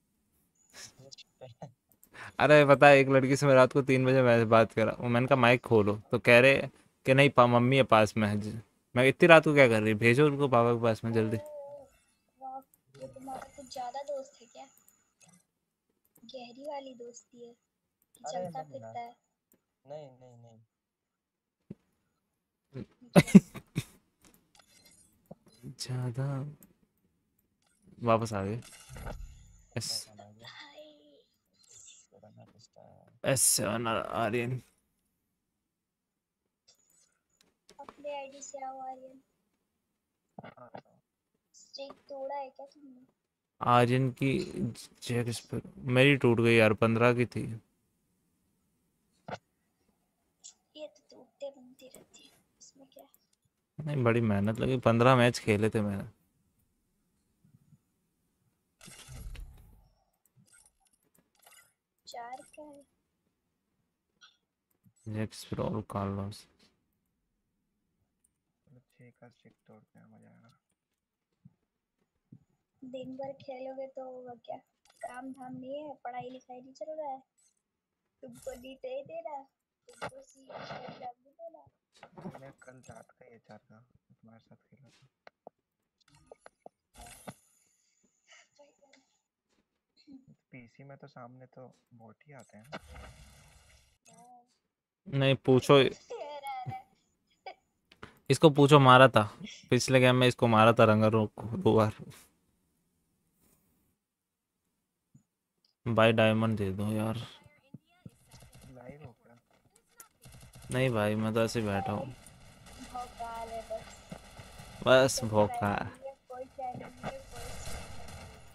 अरे पता है, एक लड़की से मैं रात को 3 बजे मैं बात करा, वो मैंने कहा माइक खोलो, तो कह रहे कि नहीं मम्मी है पास में है। मैं इतनी रात को क्या कर रही, भेजो उनको पापा के पास में जल्दी। रॉक, ये तुम्हारा कुछ ज्यादा दोस्त है क्या? गहरी वाली दोस्ती है कि अरे चलता नहीं यार, फिरता है? नहीं नहीं नहीं। अच्छा। ज्यादा वापस आ गए। एस कौन आ गया? भाई पुराना रिश्ता है। S7 आर्यन। अपने आईडी से आओ आर्यन। हाँ, स्ट्रिक तोड़ा है क्या तुमने? आर्यन की चेक इस पर, मेरी टूट गई यार, 15 की थी। ये तो टूटते बनती रहती है, इसमें क्या? नहीं, बड़ी मेहनत लगी, 15 मैच खेले थे मैंने। चार का है। Jack sprawl Carlos. चलो 6 का स्टिक तोड़ते हैं, मजा आएगा। दिन भर खेलोगे तो होगा क्या? काम धाम नहीं है, पढ़ाई लिखाई नहीं चल रहा है, तुमको नीट नहीं दे रहा? तुमको सी जब भी बोला मैं कल रात का ये चार था तुम्हारे साथ खेला था। पीसी में तो सामने तो बॉट ही आते हैं। नहीं पूछो, रहा इसको पूछो, मारा था पिछले गेम में, इसको मारा था रंगारों को 2 बार। भाई डायमंड दे दो यार। लाइव हो क्या? नहीं भाई मैं तो ऐसे ही बैठा हूँ, भौकाल है बस बस कोई भौका। फ्रेंड नहीं है कोई चैट नहीं है कोई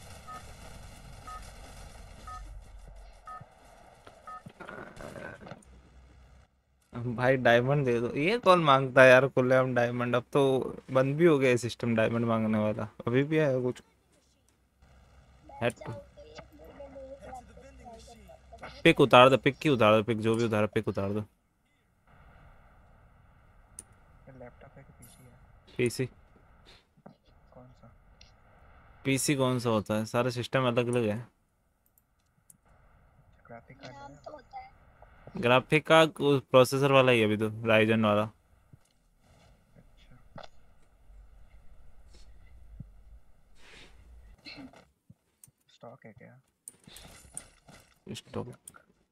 भाई डायमंड दे दो, ये कौन मांगता है यार खुलेआम डायमंड? अब तो बंद भी हो गया सिस्टम डायमंड मांगने वाला, अभी भी है कुछ। मैं हेड चाहूँ तो 1 महीने में 1 लाख Enter the तक vending ट्राई कर machine. सकता हूँ पिक उतार दो, पिक की उतार दो, पिक जो भी उतारा पिक उतार दो। लैपटॉप है कि पीसी है? पीसी। कौन सा? पीसी कौन सा होता है? सारे सिस्टम अलग अलग है। ग्राफिक कार्ड नाम है? तो होता है ग्राफिक का प्रोसेसर वाला ही है अभी तो, राइजन वाला। अच्छा स्टॉक है क्या? स्टॉक,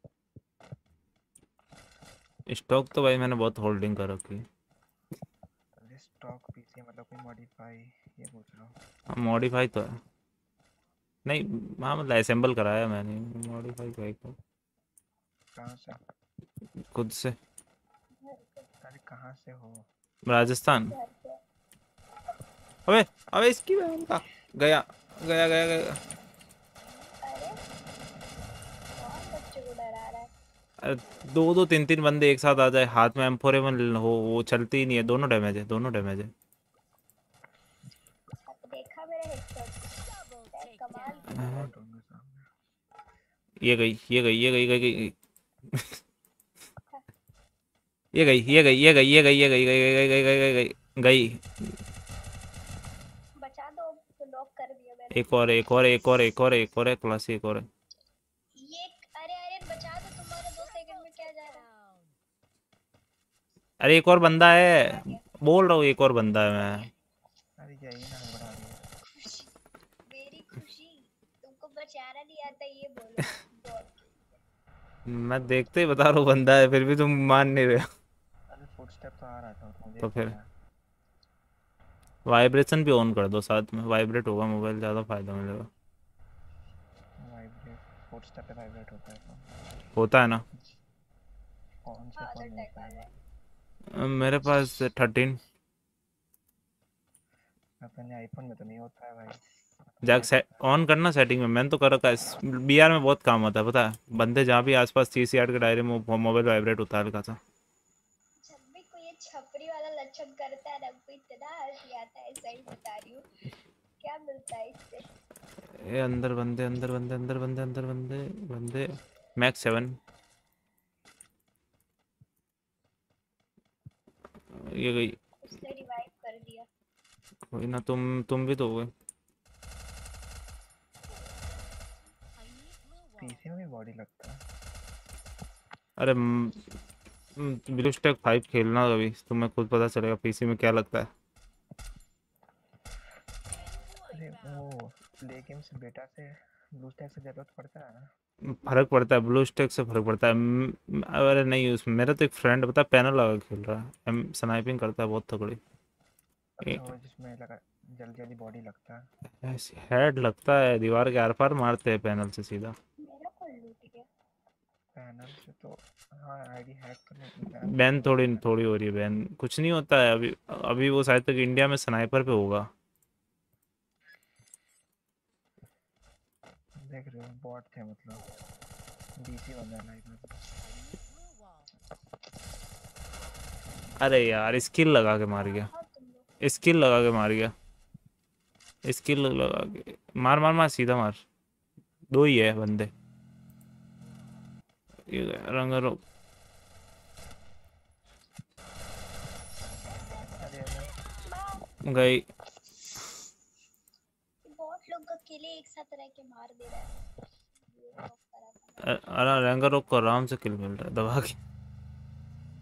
स्टॉक तो भाई मैंने बहुत होल्डिंग कर रखी है। स्टॉक पीसी मतलब कोई मॉडिफाई ये पूछ रहा हूँ। मॉडिफाई तो है नहीं, हाँ मतलब असेंबल कराया मैंने, मॉडिफाई क्या है, कहाँ से? खुद से। घर पे अरे कहाँ से हो? राजस्थान। घर पे अबे अबे इसकी बहन का, गया गया गया गया। अरे कौन बच्चे को डरा रहा है अरे 2 2 3 3 बंदे एक साथ आ जाए, हाथ में M4A1 हो, वो चलती ही नहीं है। दोनों डैमेज है, दोनों डैमेज है। आप देखा मेरा हेडशॉट Double क्या कमाल takedown. की बॉट होंगे सामने। ये गई ये गई ये गई ये गई ये गई ये गई ये गई ये गई ये गई गई गई गई गई गई गई गई। बचा दो तो लॉक कर दिया मैंने एक और एक और एक और एक और एक और एक क्लास एक और है। ये अरे अरे बचा दो तुम्हारा 2 सेकंड में क्या जा रहा है Down. अरे एक और बंदा आ है, गया बोल रहा हूँ एक और बंदा है मैं। अरे यही ना बना दिया। खुशी मेरी खुशी तुमको बचाना नहीं आता ये बोलो बॉट मैं देखते ही बता रहा हूँ बंदा है, फिर भी तुम मान नहीं रहे हो। अरे फुटस्टेप तो आ रहा था तो मुझे तो क्या फिर है? वाइब्रेशन भी ऑन कर दो साथ में, वाइब्रेट होगा मोबाइल, ज़्यादा फायदा मिलेगा। वाइब्रेट फुटस्टेप पे वाइब्रेट होता है तो होता है ना। कौन से अदर फोन में टाइप होता आ है रहा वो? है मेरे पास 13। अपने आईफोन में तो नहीं होता है भाई। जैक वाइब्रेट से होता है। ऑन करना सेटिंग में, मैंने तो कर रखा है। बीआर में बहुत काम आता है पता है, बंदे जहाँ भी आसपास 30 यार्ड के दायरे में मोबाइल वाइब्रेट होता है हल्का सा। जब भी कोई ये छपरी वाला लक्षण करता है ना हमको इतना हंसी आता है सही बता रही हूँ क्या मिलता है इससे ए अंदर बंदे अंदर बंदे अंदर बंदे अंदर बंदे बंदे। मैक्स 7। ये गई। उसने रिवाइव कर दिया कोई ना, तुम भी तो हो गए। I need blue wall. PC में भी बॉडी लगता है। अरे ब्लू स्टैक 5 खेलना कभी, तुम्हें खुद पता चलेगा पीसी में क्या लगता है। अरे Wipeout. वो प्ले गेम से बेटा से ब्लू स्टैक से जरूरत पड़ता है ना? फर्क पड़ता है, ब्लू स्टैक से फर्क पड़ता है। अरे नहीं, उसमें मेरा तो एक फ्रेंड पता है पैनल लगा के खेल रहा है, स्नाइपिंग करता है बहुत तगड़ी। अच्छा वो जिसमें लगा जल्दी जल्दी बॉडी लगता है। हेड लगता है, दीवार के आर पार मारते हैं पैनल से सीधा। मेरा कौन लूट गया पैनल से तो हाँ आईडी हैक तो नहीं बैन तो नहीं बैन हो थोड़ी सकता। थोड़ी हो रही है बैन, कुछ नहीं होता है अभी। अभी वो शायद तक इंडिया में स्नाइपर पे होगा। देख रहे हो बॉट थे मतलब डीसी बंदा है लाइव में। I need blue wall. अरे यार स्किल लगा के मार गया, हाँ तुम लोग स्किल लगा के मार गया, स्किल लगा के मार मार मार सीधा मार। 2 ही है बंदे। ये रंग अरे गई। बॉट लोग अकेले एक साथ रह के मार दे रहा है ये लॉक करा था अरे रंग रोक को आराम से किल मिल रहा है दबा के।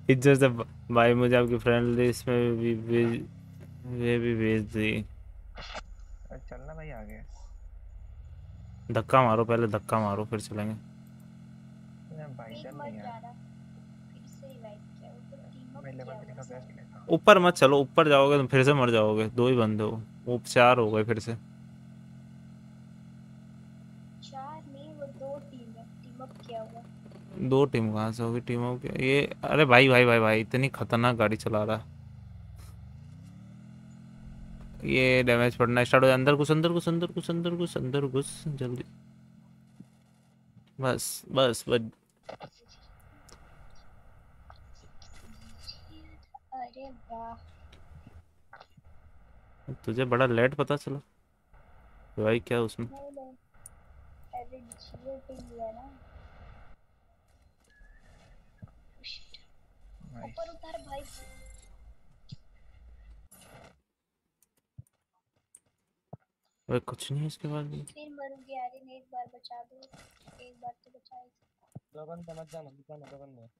इज्जत से भाई मुझे आपकी फ्रेंड लिस्ट में भी वे भी भेज दी। अरे चलना भाई आगे। धक्का मारो, पहले धक्का मारो फिर चलेंगे। भाई एक चल मर नहीं जा है। रहा, फिर से रिवाइव किया, वो तो टीम अप मैं किया लेवल हुआ 3 का शायद। बेस्ट लेता हूँ। ऊपर मत चलो, ऊपर जाओगे तो फिर से मर जाओगे, दो ही बंदे हो, वो चार हो गए फिर से। 4 नहीं, वो 2 टीम है, टीम अप किया हुआ। दो टीम कहाँ से होगी, टीमों की ये? अरे भाई भाई भाई भाई, इतनी खतरनाक गाड़ी चला रहा है। ये डैमेज पड़ना स्टार्ट हो जाए। अंदर घुस, अंदर घुस, अंदर घुस, अंदर घुस, अंदर घुस जल्दी। बस बस बस। अरे वाह, तुझे बड़ा लेट पता चला भाई, क्या उसमें? नहीं नहीं, अरे जियो पे लिया ना। Shit, nice. ऊपर उतार भाई। भाई कुछ नहीं है इसके बाद भी। फिर मरूंगी यार, एक बार बचा दो, एक बार तो बचा ही। दबन समझ जाना, दबन में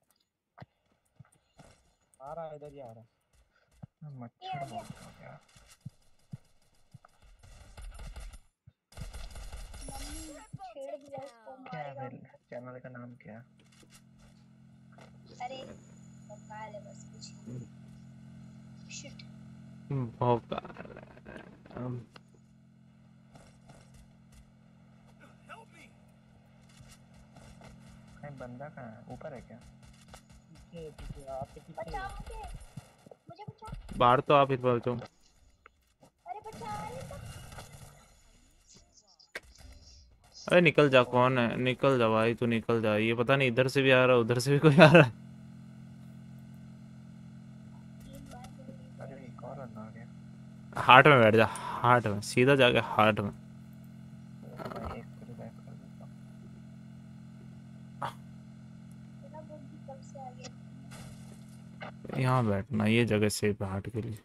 आ रहा है, इधर ही आ रहा है। ये मच्छर आ गया। बहुत हो गया। मम्मी छेड़ दिया उसको, क्या है मारेगा। फिर चैनल का नाम क्या है? अरे बकाल है बस, कुछ नहीं। शिट, भौका। Help me! कहीं बंदा कहाँ है? ऊपर है क्या? पीछे पीछे आपके पीछे। बचा मुझे, मुझे बचा। बाहर तो आप ही पहुंचो। अरे बचा, अरे बचा। अरे निकल जा, कौन है? निकल जा भाई, तू निकल जा। ये पता नहीं इधर से भी आ रहा है, उधर से भी कोई आ रहा है। 3 बार जल्दी। अरे एक और बंदा आ गया। हार्ट में बैठ जा, हार्ट में सीधा जाके हार्ट में। मैं एक को रिवाइव कर देता हूँ। तेरा बुद्धि कब से आ गया? यहाँ बैठना, ये जगह सेफ है हार्ट के लिए।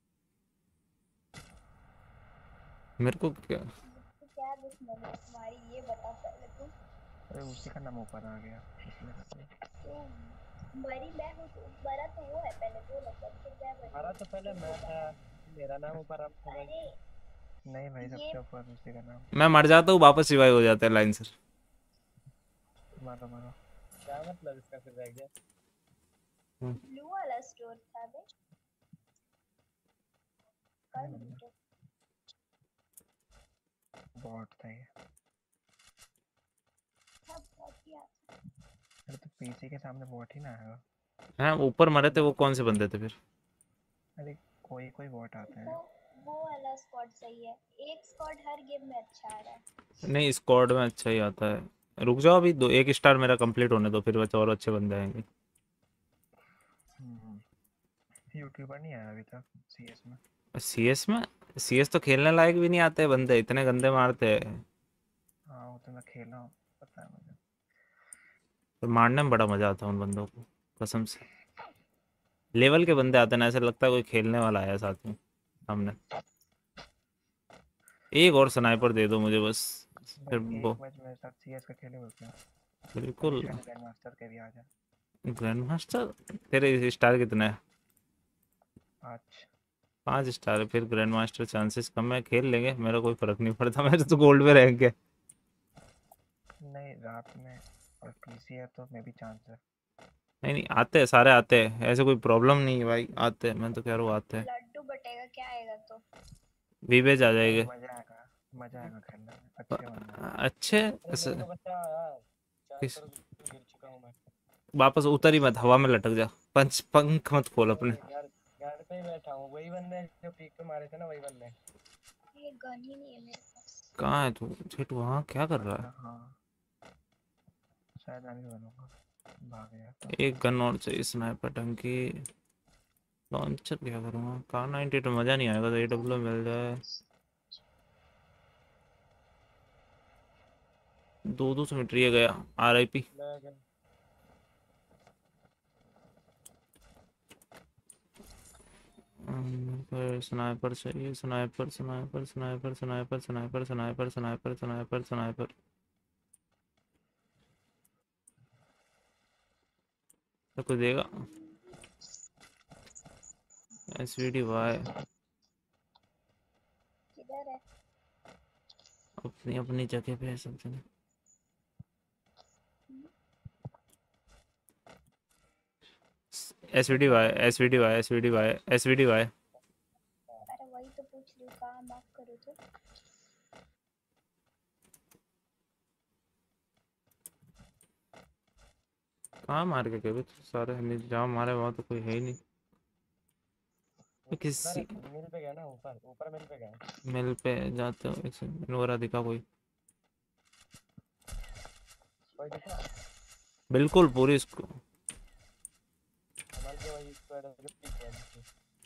मेरे को क्या? मुझसे क्या दुश्मनी है तुम्हारी, ये बता पहले तू। अरे उसी का नाम ऊपर आ गया इसलिए कर लिया। तो मरी मैं हूँ, तो मरा तो वो है पहले, वो लगता फिर मैं बनी। हमारा तो पहले मैं था, मेरा नाम ऊपर आप समझ। अरे नहीं भाई, ये सबसे ऊपर उसी का नाम। मैं मर जाता हूँ, वापस रिवाइव हो जाता है लाइन से। मारो मारो। क्या मतलब इसका फिर रह गया? ब्लू वाला स्टोर था बे, कल नहीं, भी तो। बॉट था ये। सब बहुत ही आता। अरे तो पीसी के सामने बॉट ही ना आएगा। हैं ऊपर मरे थे वो कौन से बंदे थे फिर? अरे कोई कोई बॉट आते हैं। वो वाला स्क्वाड सही है, एक स्क्वाड हर गेम में अच्छा आ रहा है। नहीं, स्क्वाड में अच्छा ही आता है। रुक जाओ अभी, दो एक स्टार मेरा कंप्लीट होने दो, फिर बस और अच्छे बंदे आएंगे। यूट्यूबर नहीं आया अभी तक सीएस में। सीएस में? सीएस तो खेलने लायक भी नहीं आते बंदे, इतने गंदे मारते हैं। हाँ वो तो मैं खेला हूँ, पता है मुझे। तो मारने में बड़ा मजा आता है उन बंदों को, कसम से। लेवल के बंदे आते हैं ना, ऐसा लगता है कोई खेलने वाला आया साथ में सामने। एक और स्नाइपर दे दो मुझे बस, फिर भाई वो। एक मैच मेरे साथ सीएस का खेले हो क्या? बिल्कुल। ग्रैंड मास्टर के भी आ जा। Grand master? तेरे स्टार कितने हैं? 5। 5 स्टार है, फिर ग्रैंड मास्टर चांसेस कम है, खेल लेंगे, मेरा कोई फर्क नहीं पड़ता। मेरे तो गोल्ड पे रहेंगे। नहीं रात में, और पीसी है तो मे भी चांस है। नहीं नहीं, आते हैं सारे, आते हैं, ऐसे कोई प्रॉब्लम नहीं है भाई, आते हैं, मैं तो कह रहा हूँ आते हैं। लड्डू बटेगा क्या आएगा तो। वीवेज आ जाएंगे। मजा आएगा खेलने में, अच्छे बंदे हैं। अच्छे अरे ऐसे। मेरे को बचा यार, किस? 400 गिर चुका हूँ मैं। वापस उतर ही मत, हवा में लटक जा, पंच पंख मत खोल अपने। अरे घर पे ही बैठा हूँ, वही बंदे जो पीक पे मारे थे ना, वही बंदे। ये गन ही नहीं है मेरे पास। कहाँ है तू छिट? वहाँ क्या कर रहा है? हाँ शायद मैं भी बनूंगा, भाग गया तो। एक गन और चाहिए, स्नाइपर ढंग की। लॉन्चर क्या करूँगा? कार 98 में मज़ा नहीं आएगा, तो AW मिल जाए। 200 मीटर ये गया, RIP। मैं क्या- स्नाइपर चाहिए, sniper sniper sniper sniper sniper sniper sniper sniper sniper. तो कुछ देगा? एसवीडी वाई किधर है? अपनी अपनी जगह पे है सब जगह। SVD Y SVD Y SVD Y SVD Y. अरे वही तो पूछ रही हूँ, कहाँ मार्क करो तो। कहाँ मार के गए तो सारे हमें जहाँ मारे वहाँ तो कोई है ही नहीं। तो किसी मिल पे गया ना, ऊपर ऊपर मिल पे गया। मिल पे जाते हो एक सेकंड वगैरह दिखा कोई। कोई दिखा बिल्कुल पूरी इसको हमारे जो वही स्क्वाड है जो पीछे है।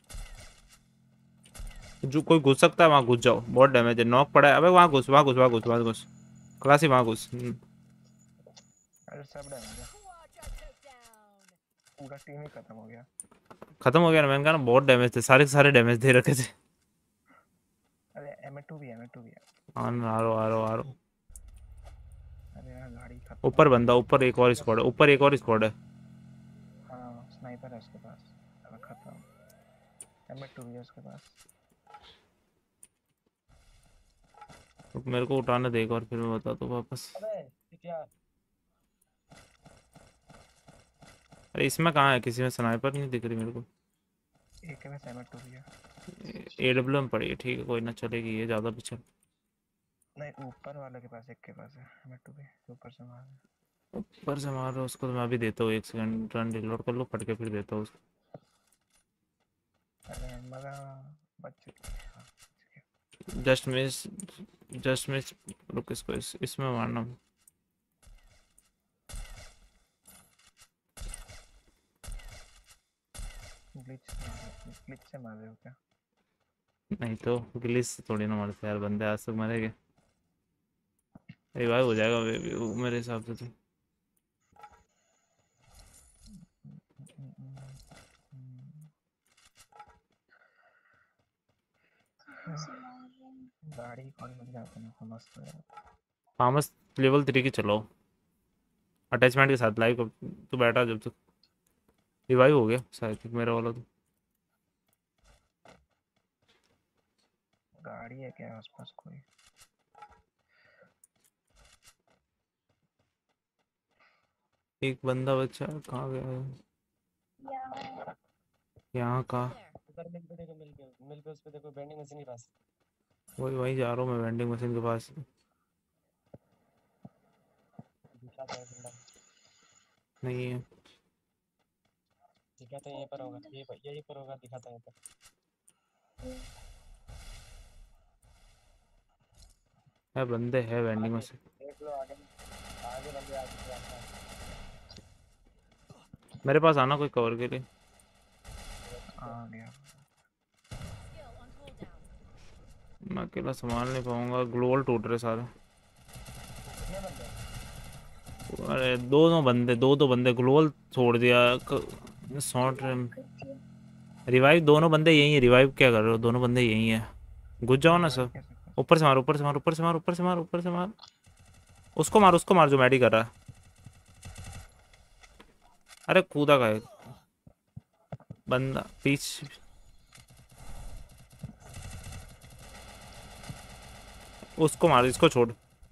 जो कोई घुस सकता है वहाँ घुस जाओ, बहुत डैमेज है, नॉक पड़ा है। अबे वहाँ घुस वहाँ घुस वहाँ घुस वहाँ घुस क्लासी वहाँ घुस। अरे सब डैमेज है, Quadra took down. पूरा टीम ही खत्म हो गया। खत्म हो गया ना, मैंने कहा ना बहुत डैमेज थे, सारे के सारे डैमेज दे रखे थे। अरे M2 भी है, M2 भी है। आ रहा हूँ। अरे यार गाड़ी खत्म ऊपर हो बंदा, ऊपर एक और स्क्वाड है, ऊपर एक और स्क्वाड है। गई। हाँ स्नाइपर है उसके पास। अब खत्म। M2 भी है उसके पास। तो मेरे को उठाने दे एक बार, फिर मैं बताता हूँ वापस। अबे क्या अरे इसमें कहाँ है, किसी में स्नाइपर नहीं दिख रही मेरे को। एक में M2 भी है। AWM पड़ी है, ठीक है कोई ना, चलेगी ये ज़्यादा पीछे। नहीं ऊपर वाले के पास, एक के पास है M2 भी, ऊपर से मार। ऊपर से मार रहा हूँ उसको तो मैं भी देता हूँ, एक सेकंड रन रिलोड कर लो, फट के फिर देता हूँ उसको। अरे मजा बच चुकी है। हाँ, बच गया। Just miss. रुक इसको इसमें मारना। ग्लिच से मार रहे हो क्या? नहीं तो गिलिस से थोड़ी ना मरते यार बंदे, आज तक मरेंगे। रिवाइव हो जाएगा मेरे हिसाब से तो। कैसे मार रहे हैं? गाड़ी कौन मिल जाता है ना, मस्त है। फार्मस लेवल 3 की चलाओ अटैचमेंट के साथ लाइव। तो बैठा जब तक रिवाइव हो गया शायद तक मेरा वाला तो। गाड़ी है क्या आसपास कोई? एक बंदा बचा कहाँ गया है? यहाँ है। यहाँ का There. उधर मिल पे देखो, मिल पे उस पे देखो, बेंडिंग मशीन के पास। वही वहीं जा रहा हूँ मैं, वेंडिंग मशीन के पास। दिखा था बंदा, नहीं है। दिखा था यहीं पर होगा, यहीं पर होगा, दिखा था यहीं पर। है बंदे है वेंडिंग आगे मशीन। देख लो, आगे आगे बंदे आगे आगे। मेरे पास आना कोई कवर के लिए। आ गया। Skill on cooldown. मैं अकेला संभाल नहीं पाऊंगा, ग्लोवल टूट रहे सारे। कितने बंदे? अरे दो बंदे ग्लोवल छोड़ दिया। शॉर्ट करती है। रिवाइव दोनों बंदे यही है, रिवाइव क्या कर रहे हो, दोनों बंदे यही है। घुस जाओ ना सर। कैसे कर? ऊपर से मार ऊपर से मार ऊपर से मार ऊपर से मार ऊपर से मार। उसको मार जो मैडी कर रहा है। अरे कूदा का है बंदा पीछे। उसको मार, इसको छोड़।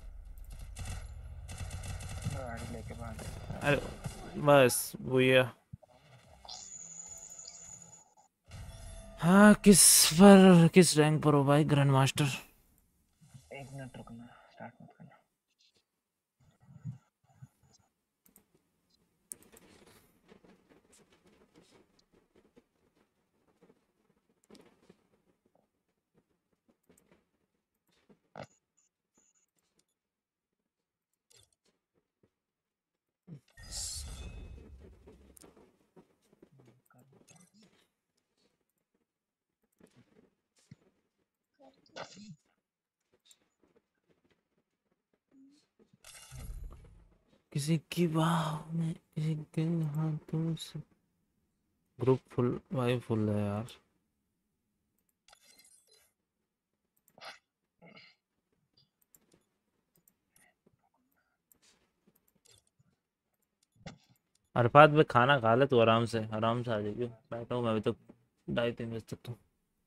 गाड़ी लेके भाग। अरे बस वो ये। हाँ किस रैंक पर हो भाई, ग्रैंड मास्टर? एक मिनट रुकना, स्टार्ट मत करना। किसी की बाह में किसी के हाथों से। ग्रुप फुल भाई, फुल है यार। अरफात में खाना खा ले तू, आराम से आ जाइए, बैठा हूँ मैं अभी तो। 2:30 बजे तक तो।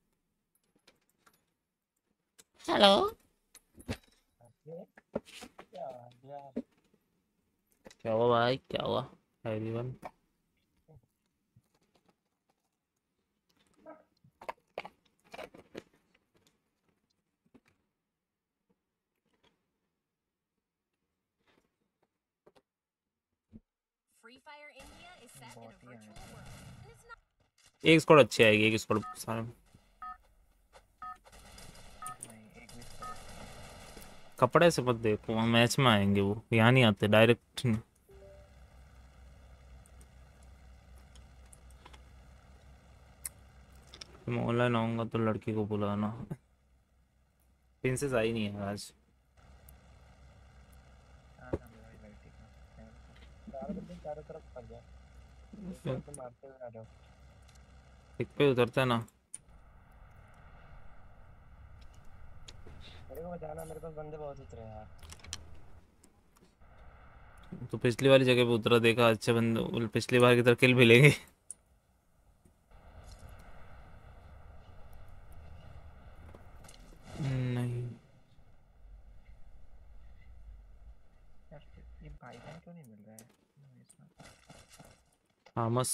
हेलो। ये क्या यार। क्या हुआ भाई, क्या हुआ everyone? Free Fire India is set in a बहुत ही आए virtual थे। world, and it's not एक स्क्वाड अच्छी आएगी, एक स्क्वाड सारे। नहीं एक भी स्कोर अच्छा नहीं। कपड़े से मत देखो, मैच में आएंगे वो, यहाँ नहीं आते डायरेक्ट। मैं ऑनलाइन आऊंगा तो लड़की को बुलाना। प्रिंसेस आई नहीं है आज। क्या नाम है भाई लड़की का? खैर तो चारों बंदे चारों तरफ पड़ जाओ। एक तरफ से मारते हुए आ जाओ। पिक पे उतरता है ना। मेरे को बचाना, मेरे पास बंदे बहुत उतरे हैं यार। तो पिछली वाली जगह पे उतरा, देखा अच्छे बंदे, पिछली बार की तरह किल मिलेंगे। नहीं। यार ये बाइकन क्यों नहीं मिल रहा है इसमें? थॉमस।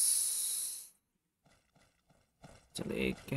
चले एक के।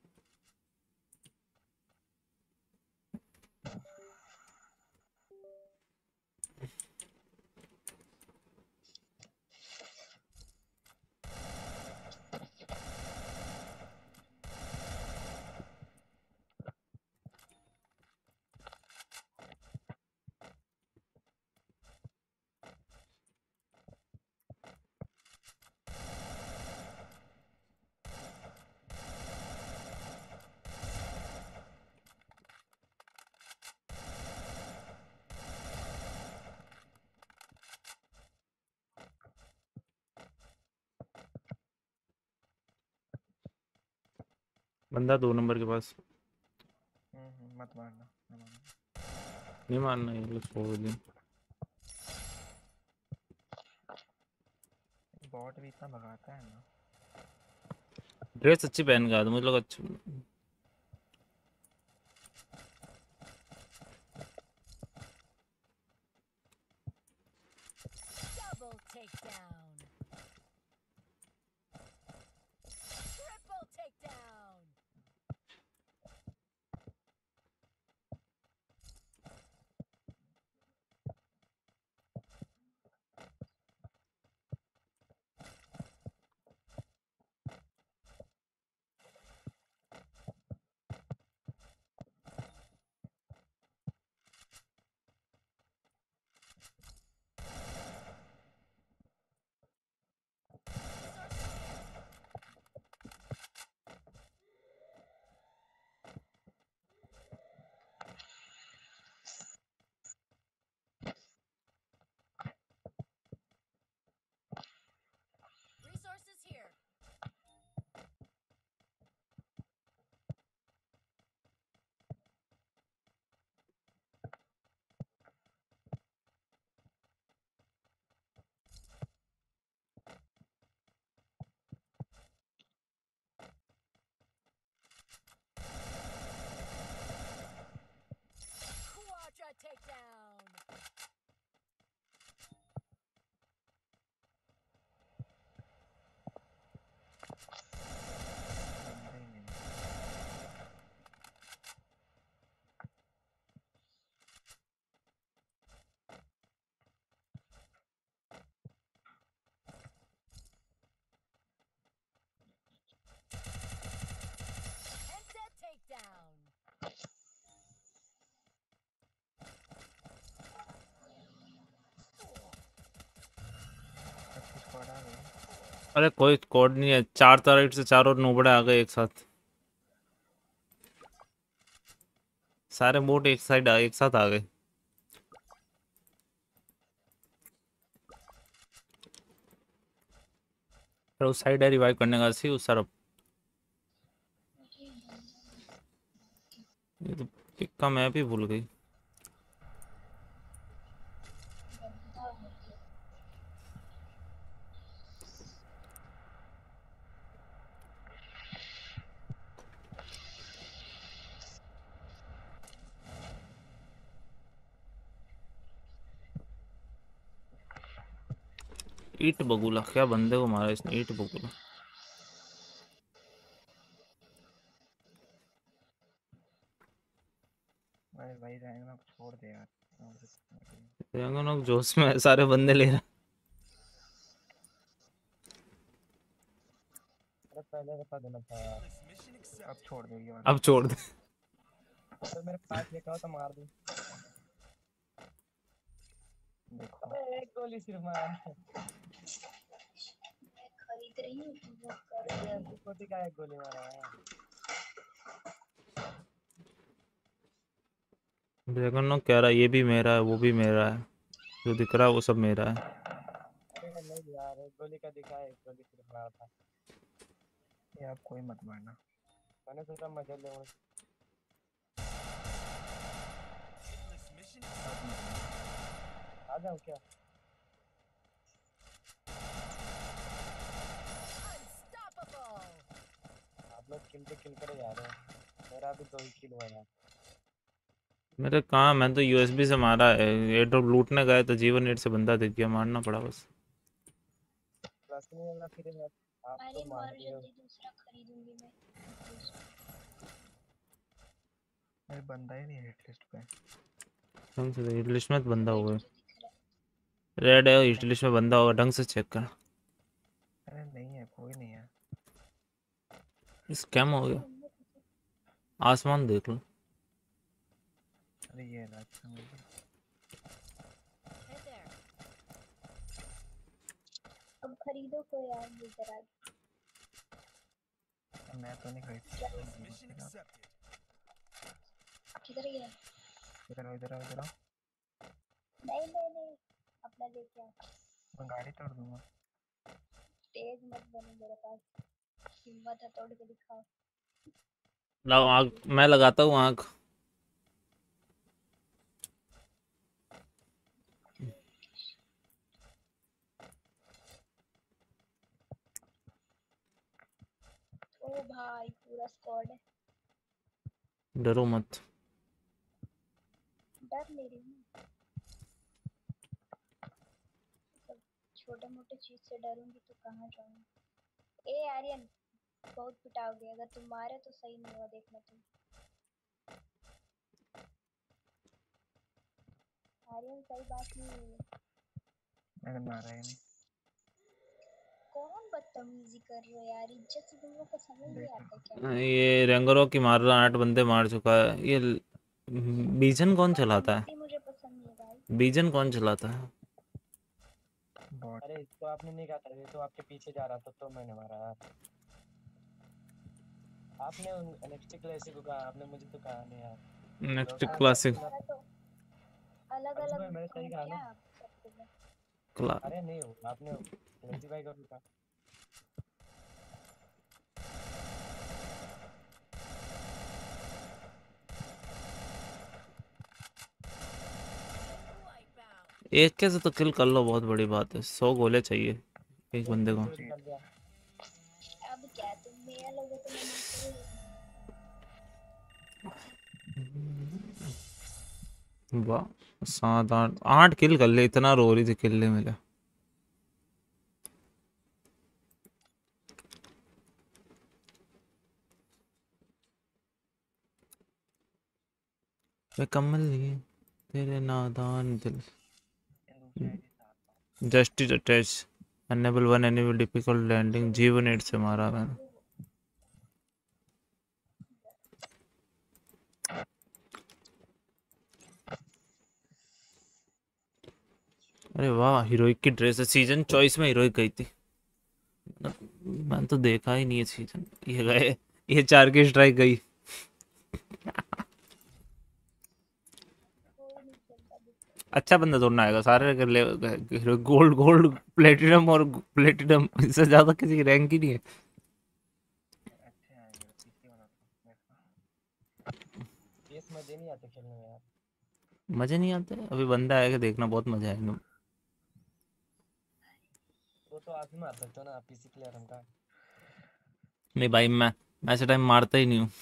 बंदा 2 नंबर के पास। मत मारना ना मारना। नहीं मारना, ये लोग छोड़ दें। बॉट भी इतना भगाता है ना। ड्रेस अच्छी पहन का मुझे लोग अच्छा। double takedown. Triple takedown. Resources here. Quadra takedown. बंदे ही नहीं। Penta takedown. अच्छी स्क्वाड आ गई। अरे कोई कोड नहीं है, 4 तरह से चारों नोबड़े आ गए एक साथ। सारे बोट एक साइड एक साथ आ गए। फिर उस साइड है रिवाइव करने का सी उस तरफ। ये तो पिक का मैप ही भूल गई। ईट बगुला, क्या बंदे को मारा इसने, ईट बगुला। अरे भाई रहना छोड़ दे यार। रैग्नारोक जोश में सारे बंदे ले रहा। अरे पहले बता देना था यार। Hitless mission accepted. अब छोड़ दे ये वाला। अब छोड़ दे। तो मेरे पास लेकर आओ तो मार दूं। देखो अबे एक गोली सिर्फ मारा है। मैं खरीद रही हूँ तुम लोग कर अरे ऐसी कोटी का एक गोली मारा है। रैग्नारोक कह रहा है ये भी मेरा है, वो भी मेरा है, जो दिख रहा है वो सब मेरा है। अरे नहीं यार एक गोली का दिखा है, एक गोली सिर्फ मारा था। ये आप कोई मत मारना। मैंने सोचा मजा ले Hitless mission accepted. आ जाओ क्या? Unstoppable! आप लोग किल पे किल करे जा रहे हो। मेरा भी 2 ही किल हुआ यार। मेरे कहाँ, मैं तो यूएसबी से मारा है। एयर ड्रॉप लूटने गए तो जीवन नेट से बंदा दिख गया, मारना पड़ा बस। प्लस नहीं वाला फिर यार आप अरे तो मार मार रहे हो। जल्दी दूसरा खरीदूंगी मैं दूसरा। मेरे बंदा ही नहीं है हिट लिस्ट पे। ढंग से हिट लिस्ट में तो बंदा रेड होगा, जो दिख रहा है। रेड है हिट लिस्ट में बंदा होगा, ढंग से चेक कर। अरे नहीं है कोई नहीं है। स्कैम हो गया, आसमान देख लो। अरे ये ना अच्छा मिल गया। Head there. अब खरीदो कोई यार इधर आ। मैं तो नहीं खरीद Hitless mission accepted. किधर गया? इधर आओ इधर आओ इधर आओ। नहीं नहीं नहीं अपना लेके आ। मैं गाड़ी तोड़ दूंगा। तेज मत बनो मेरे पास हिम्मत है तोड़ के दिखाओ। लाओ आग, मैं लगाता हूँ आग। ओ भाई पूरा स्क्वाड है। डरो मत। डर नहीं रही हूँ। सब छोटे मोटे चीज से डरूंगी तो कहाँ जाऊंगी। ए आर्यन बहुत पिटाओगे, अगर तुम मारे तो सही नहीं हुआ देखना तुम। आर्यन सही बात नहीं हुई है। मैंने मारा ही नहीं। कौन बदतमीजी कर रहे हो यार, इज्जत से तुम लोग को समझ नहीं आता क्या? ये रैंगरोक की मार रहा, 8 बंदे मार चुका है ये। बीजन कौन चलाता है? बदतमीजी मुझे पसंद नहीं है भाई। बीजन कौन चलाता है? बॉट। अरे इसको आपने नहीं कहा था, ये तो आपके पीछे जा रहा था तो मैंने मारा यार। आपने नेक्स्ट क्लासिक को कहा, आपने मुझे तो कहा नहीं यार। नेक्स्ट क्लासिक हमारा तो अलग अभी अलग मैंने सही कहा ना। क्या सबके में। क्ला अरे नहीं हो आपने क्लासिफाई कर दिया। Wipeout. एक के से तो किल कर लो, बहुत बड़ी बात है। 100 गोले चाहिए एक बंदे को। चोरी कर दिया। अब क्या तुम मेरा लोगे तो मैं मारती हूँ। वाह, 7 8 8 किल कर ले, इतना रो रही थी किल नहीं मिला। वे कमल लिए तेरे नादान दिल। Justice attach enable 1 animal difficult landing, जीवन 8 से मारा मैंने। अरे वाह, हीरोइक की ड्रेस है। सीजन चॉइस में हीरोइक गई थी। मैंने तो देखा ही नहीं है सीजन। ये गए, ये 4 की स्ट्राइक गई। कोई नहीं खेलता दिख। अच्छा बंदा तोड़ना आएगा सारे कर ले। गोल्ड गोल्ड प्लेटिनम और प्लेटिनम, इससे ज्यादा किसी की रैंक ही नहीं है। अच्छे आएंगे पीसी वाला तो। इस मजे नहीं आते खेलने में यार। मजे नहीं आते, अभी बंदा आएगा देखना, बहुत मजा आएगा। वो तो आप ही मार सकते हो ना, पीसी प्लेयर हम का। नहीं भाई, मैं ऐसे टाइम मारता ही नहीं हूँ।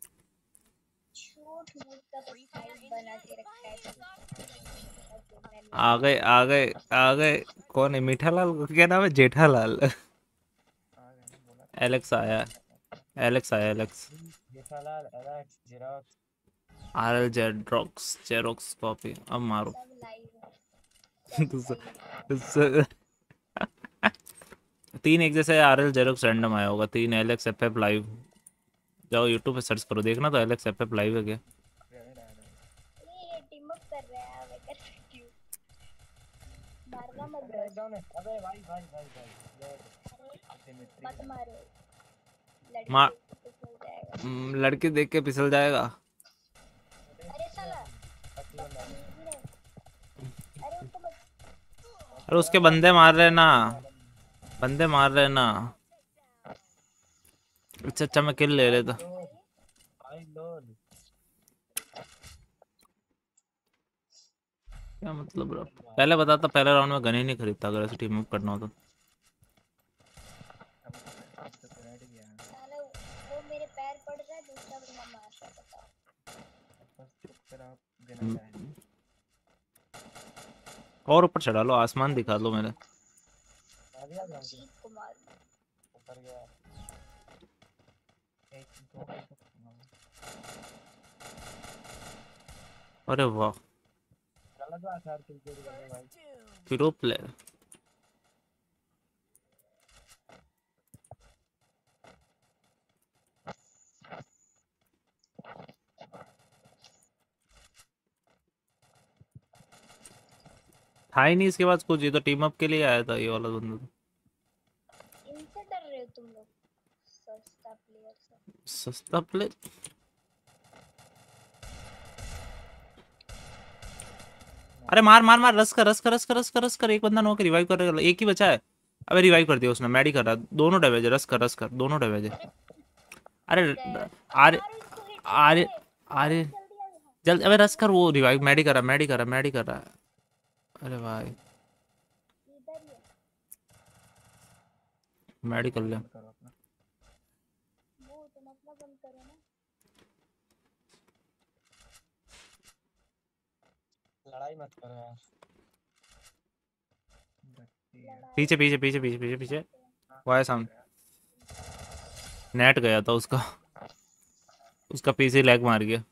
झूठ मूठ का तो Free Fire फाइल बना India के is रखा है finally तुम। stopped. मैं आ गए आ गए आ गए। कौन है? मीठालाल को क्या नाम है? जेठालाल। आ गए ना, बोला था एलेक्स आया। एलेक्स आया Alex. Jethalal, Alex, xerox. R L xerox copy. अब मारो। सब लाइव है, सब दूसरा- सही है। दूसरा- 3 एक जैसे आर एल जेरोक्स रैंडम आया होगा। 3 एलेक्स एफ एफ लाइव। जाओ यूट्यूब पे सर्च करो, देखना तो एलेक्स एफ एफ लाइव है क्या। ये टीम अप कर रहे हैं, मैं कर सकती हूँ। मारना मत अबे एक बस। डाउन है। अबे भाई भाई भाई भाई ये अरे सिमेट्री मत मारो, लड़की मार। देख के फिसल जाएगा। लड़की देख के फिसल जाएगा। अरे साला बदतमीजी है। अरे उसको मत। अरे उसके बंदे मार रहे हैं ना। बंदे मार रहे हैं ना। अच्छा अच्छा मैं किल ले रहा था। भाई लोल क्या मतलब ब्रो? पहले बताता, पहले राउंड में गन ही नहीं खरीदता अगर ऐसे टीम अप करना होता। साला वो मेरे पैर पड़ रहा है, दूसरा बंदा मार रहा है, बताओ। बस चुप कर आप देना हम्म, चाहेंगे। और ऊपर चढ़ा लो, आसमान दिखा दो मेरे। आ गया ग्राउंड जीत को मार। ऊपर गया। एक दो को तो अरे वाह। गलत बात है किल चोरी करने भाई। Pro player. था ही नहीं इसके बाद कुछ, ये तो टीम अप के लिए आया था ये वाला बंदा तो। इनसे डर रहे हो तुम लोग, सस्ता प्लेयर से। सस्ता प्लेयर। अरे मार मार मार, रस कर रस कर रस कर रस कर रस कर। एक बंदा नो के रिवाइव कर रहा है, एक ही बचा है। अबे रिवाइव कर दिया उसने, मैडी कर रहा है। दोनों डैमेज है, रस कर दोनों डैमेज है। अरे गया। आरे मारो इसको, हिट आरे मारो। आरे जल्दी आ यहाँ। जल्द। अबे रस कर, वो रिवाइव मैडी कर रहा है, मैडी कर रहा है, मैडी कर रहा है। अरे भाई इधर ही है। मैडी कर ले। बंद करो अपना। वो तो मतलब बंद करो ना। लड़ाई मत करो यार। बच्ची है। लड़ाई पीछे पीछे पीछे पीछे पीछे पीछे। हाँ, वो है सामने। नेट गया था उसका। उसका पीछे लैग मार गया।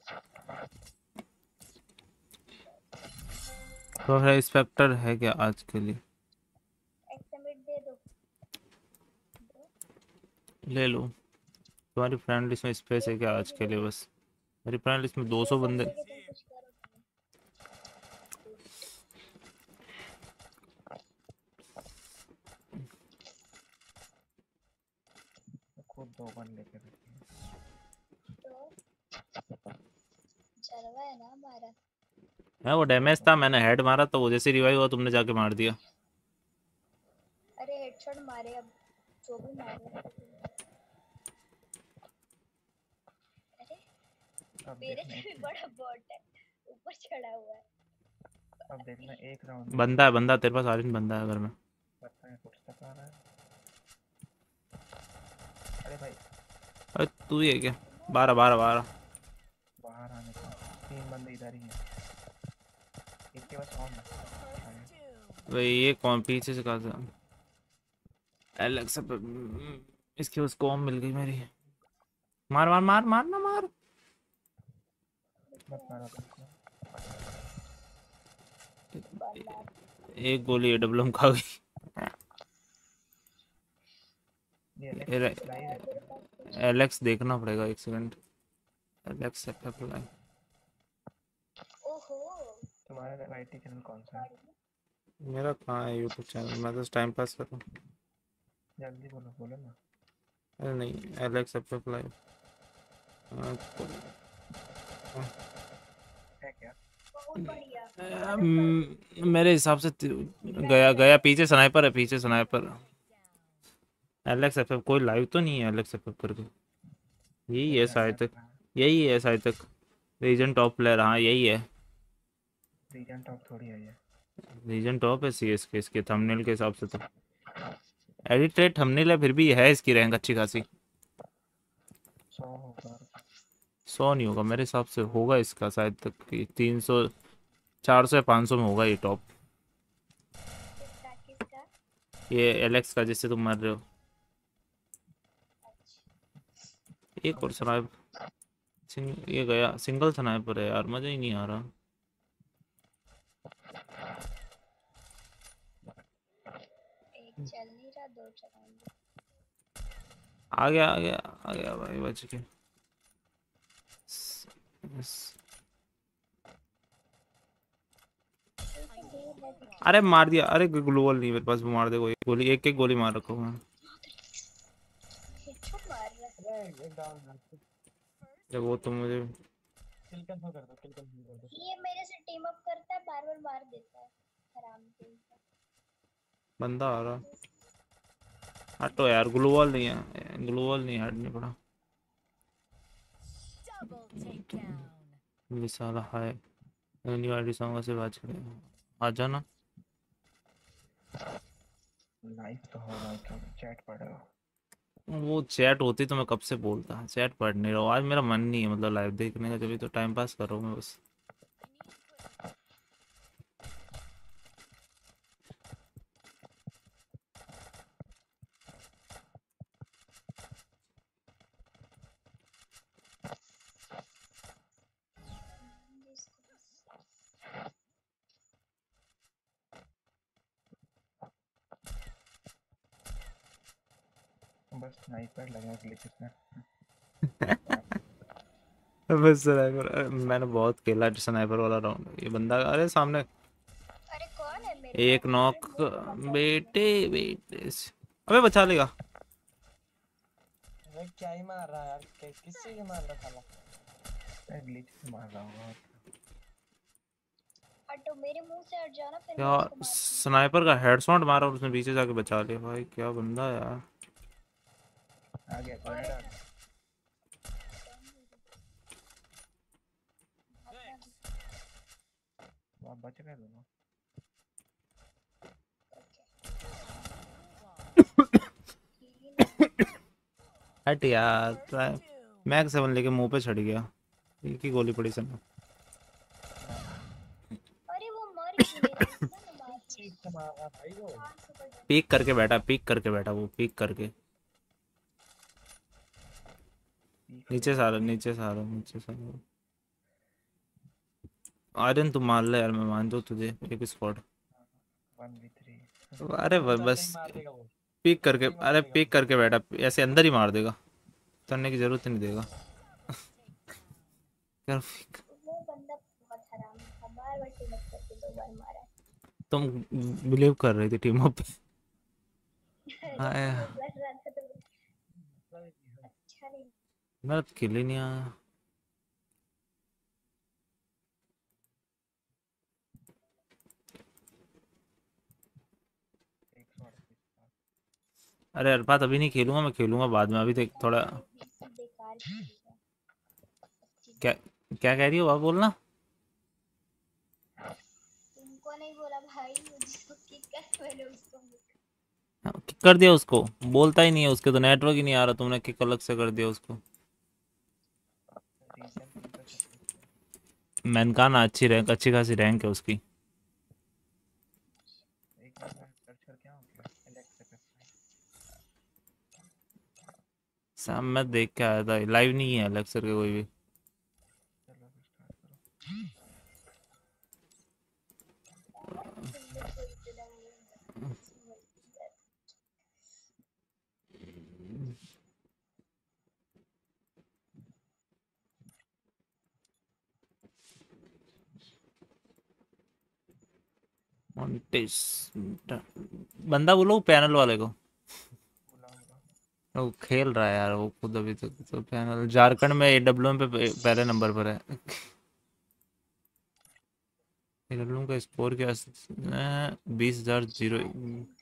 तो है स्पेक्टर है क्या आज के लिए? एक्समिट दे दो। ले लो। तुम्हारी फ्रेंड लिस्ट में स्पेस है क्या आज के लिए? बस मेरी फ्रेंड लिस्ट में 200 बंदे। लेके तुम कुछ करो। खुद 2 गन लेके रखी है। तो जलवा है ना हमारा। है वो डैमेज था, मैंने हेड मारा तो वो जैसे रिवाइव हुआ तुमने जाके मार दिया। अरे हेडशॉट मारे, अब जो भी मारे। अरे अब मेरे देखना से भी बड़ा बॉट है, ऊपर चढ़ा हुआ है। अब देखना एक राउंड बंदा है, बंदा तेरे पास आर्यन बंदा है घर में। पता है कुछ तक आ रहा है। अरे भाई अरे तू ही है क्या? 12 12 12। बाहर आने का 3 बंदे इधर ही हैं। एक के पास ऑन है। भाई ये कौन पीछे से कहा था? एलेक्स इसकी उसको कॉम मिल गई मेरी। मार मार मार मार ना मार। मत मारो तुमको। एक गोली डब्लम खा गई। ये एरे- लाइव है। एलेक्स देखना पड़ेगा, एक सेकंड। Alex apply. ओहो तुम्हारा आईटी चैनल कौन सा है? मेरा कहाँ है यूट्यूब चैनल? मैं तो टाइम पास कर रहा हूँ। जल्दी बोलो बोलो ना। अरे नहीं, एलेक्स अप्लाई। है क्या? बहुत बढ़िया। मेरे हिसाब से गया गया पीछे स्नाइपर है, पीछे स्नाइपर। एलेक्स एफएफ कोई लाइव तो नहीं है एलेक्स एफएफ करके। यही है शायद तक, यही है शायद तक। रीजन टॉप प्लेयर, हाँ यही है। रीजन टॉप थोड़ी है ये। रीजन टॉप है सीएस के इसके थंबनेल के हिसाब से तो। एडिटेड थंबनेल है फिर भी है इसकी रैंक अच्छी खासी। 100 होगा। 100 नहीं होगा मेरे हिसाब से, होगा इसका शायद तक 300 400 या 500 में होगा ये टॉप। किसका किसका? ये एलेक्स का जिससे तुम मर रहे हो। अच्छा एक और स्नाइप ये गया, सिंगल स्नाइपर है यार, मजा ही नहीं आ रहा। एक चल नहीं रहा, दो चलाएंगे। आ गया आ गया आ गया भाई, बच के। यस। तो दूर है दिख अरे रहा है। मार दिया, अरे ग्लोबल नहीं मेरे पास, वो मार दे कोई गोली, एक एक गोली मार रखो मैं। हेडशॉट मार रहा है। अरे एक डाउन है। जब वो तो मुझे किल कंफर्म कर दो, किल कंफर्म कर दो। ये मेरे से टीम अप करता है, बार बार मार देता है। हराम के। बंदा आ रहा। हटो यार, ग्लोबल नहीं है, ग्लोबल नहीं हटने पड़ा। Double takedown. ये साला है न्यू आईडी सॉन्ग से बात करें। आ जाना। लाइफ तो होगा, क्या चैट पड़ेगा। वो चैट होती तो मैं कब से बोलता, चैट पढ़ नहीं रहा हूँ आज, मेरा मन नहीं है मतलब लाइव देखने का, जब भी तो टाइम पास कर रहा हूँ मैं बस। बस स्नाइपर लगा ग्लिचेस में। बस स्नाइपर मैंने बहुत खेला स्नाइपर वाला राउंड। ये बंदा अरे सामने अरे कौन है मेरे एक पास? अरे नॉक। मुंह पे मत बेटे बेटे अबे बचा लेगा। अरे क्या ही मार रहा है यार, किससे ये मार रहा था? ग्लिच से मार रहा होगा। हटो, मेरे मुंह से हट जाना, फिर मैं यार उसको मारती हूँ। स्नाइपर का हेडशॉट मारा और उसने पीछे जाके बचा लिया भाई, क्या बंदा है यार। आ गया और ग्रेनेड आ एक गया। वो आप बच गए दोनों। हट यार, मैक्स 7 लेके मुंह पे चढ़ गया, एक ही गोली पड़ी सर। अरे वो मर क्यों नहीं रहा? इतना ना मार। ठीक से मार रहा भाई वो। पीक करके बैठा, पीक करके बैठा वो, पीक करके नीचे से आ रहा, नीचे से आ रहा, नीचे से आ रहा। आर्यन तू मान ले यार, मैं मान दूँ तुझे एक स्क्वाड। 1v3 अरे उतरते ही बस मार देगा वो। पीक करके, उतरते ही मार अरे देगा पीक वो। करके बैठा, ऐसे अंदर ही मार देगा, उतरने की जरूरत ही नहीं देगा। यार वो बंदा बहुत हराम था, बार बार टीम अप करके दो बार मारा है। तुम बिलीव कर रही थी टीम अप पे। अरे वो कर रहा था तो अच्छा नहीं। मेरा तो किल ही नहीं आया। एक शॉट पे अरे अरफात अभी नहीं खेलूंगा, मैं खेलूंगा बाद में, अभी देख थोड़ा। बीसी बेकार चीज है। क्या क्या कह रही हो आप, बोलना। तुमको नहीं बोला भाई, वो जिसको किक कर मैंने उसको किक कर दिया उसको, बोलता ही नहीं है, उसके तो नेटवर्क ही नहीं आ रहा, तुमने किक अलग से कर दिया उसको। रीजन तुम पे सब। मैंने कहा ना, अच्छी रैंक, अच्छी खासी रैंक है उसकी। एक बार मैं सर्च करके आऊं क्या एलेक्स पे। शाम में देख के आया था, लाइव नहीं है लेक्चर के कोई भी। चलो फिर स्टार्ट करो। मोंटिस बंदा बोलो पैनल वाले को, बुलाऊंगा। वो खेल रहा है यार वो खुद अभी तक तो पैनल झारखंड में एडब्ल्यूएम पे पहले नंबर पर है। एडब्ल्यूएम का स्कोर क्या 20,000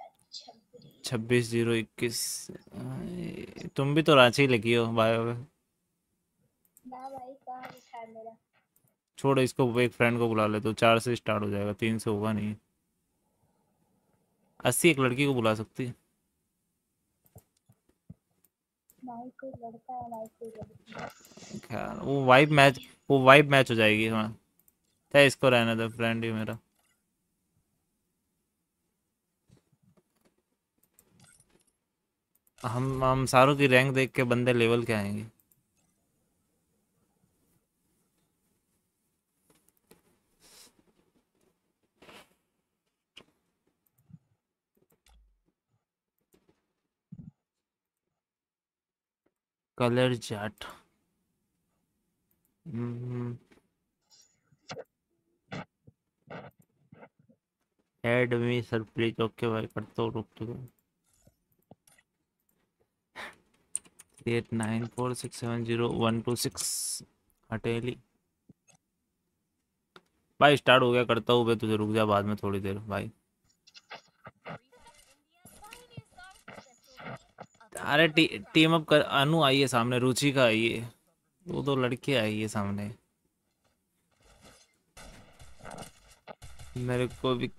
26,021। तुम भी तो रांची ही लगी हो बायो में। ना भाई, कहाँ लिखा है मेरा? छोड़ इसको, एक फ्रेंड को बुला ले तो 4 से स्टार्ट हो जाएगा, 3 से होगा नहीं। 80 एक लड़की को बुला सकती है। ना ही कोई लड़का है ना ही कोई लड़की। खैर वो वाइब मैच हो जाएगी। हाँ इसको रहने दो, फ्रेंड ही मेरा। हम सारों की रैंक देख के बंदे लेवल के आएंगे। Colour chat. Add me sir please. Okay भाई, करता हूँ, रुक तो। 894670 126 हटेली। भाई स्टार्ट हो गया, करता हूँ मैं तुझे, रुक जा बाद में थोड़ी देर भाई। अरे टीम अप कर। अनु आई है सामने, रुचिका आई है, वो दो लड़के आई है सामने। मेरे को भी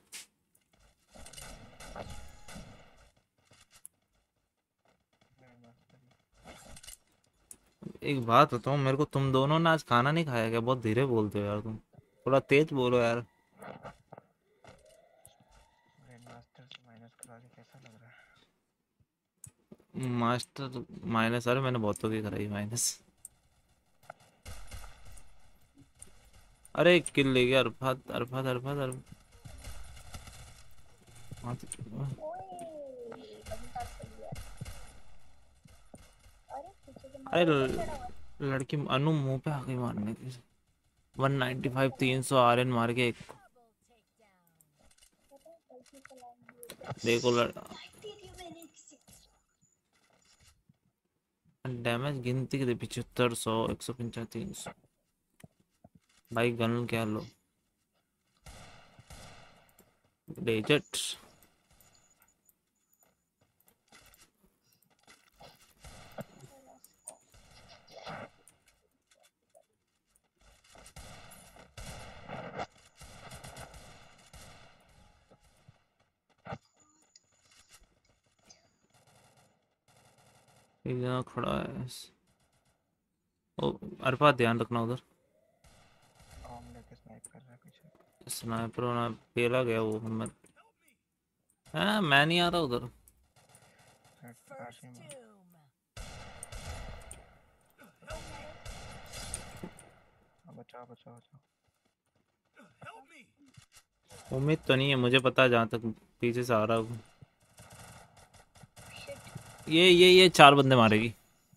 एक बात बताओ, मेरे को तुम दोनों ने आज खाना नहीं खाया क्या? बहुत धीरे बोलते हो यार तुम, थोड़ा तेज बोलो यार। मास्टर से माइनस करा के कैसा लग रहा है? Master minus? अरे मैंने बहुतों की कराई माइनस। अरे किल ले गया अरफात अरफात अरफात अरफात। ओए बंदा चल गया। अरे पीछे से अरे मारो, ऊपर चढ़ा हुआ है। लड़की अनु मुंह पे आ गई मारने की। 195 300 आरएन मार के एक। पता है गलती से लाइन दिए क्या? देखो भाई तेरी मैंने किसी डैमेज गिनती के 75 100 150 300। भाई गन क्या लो, डेजर्ट। एक जना खड़ा है। ओ अरफात ध्यान रखना उधर। आर्म लेके स्नाइप कर रहा है पीछे। स्नाइपर होना पेला गया वो हमर। हाँ मैं नहीं आ रहा उधर। काशी में बचाओ बचाओ बचाओ। उम्मीद तो नहीं है मुझे, पता है जहाँ तक पीछे से आ रहा हूँ। ये 4 बंदे मारेगी।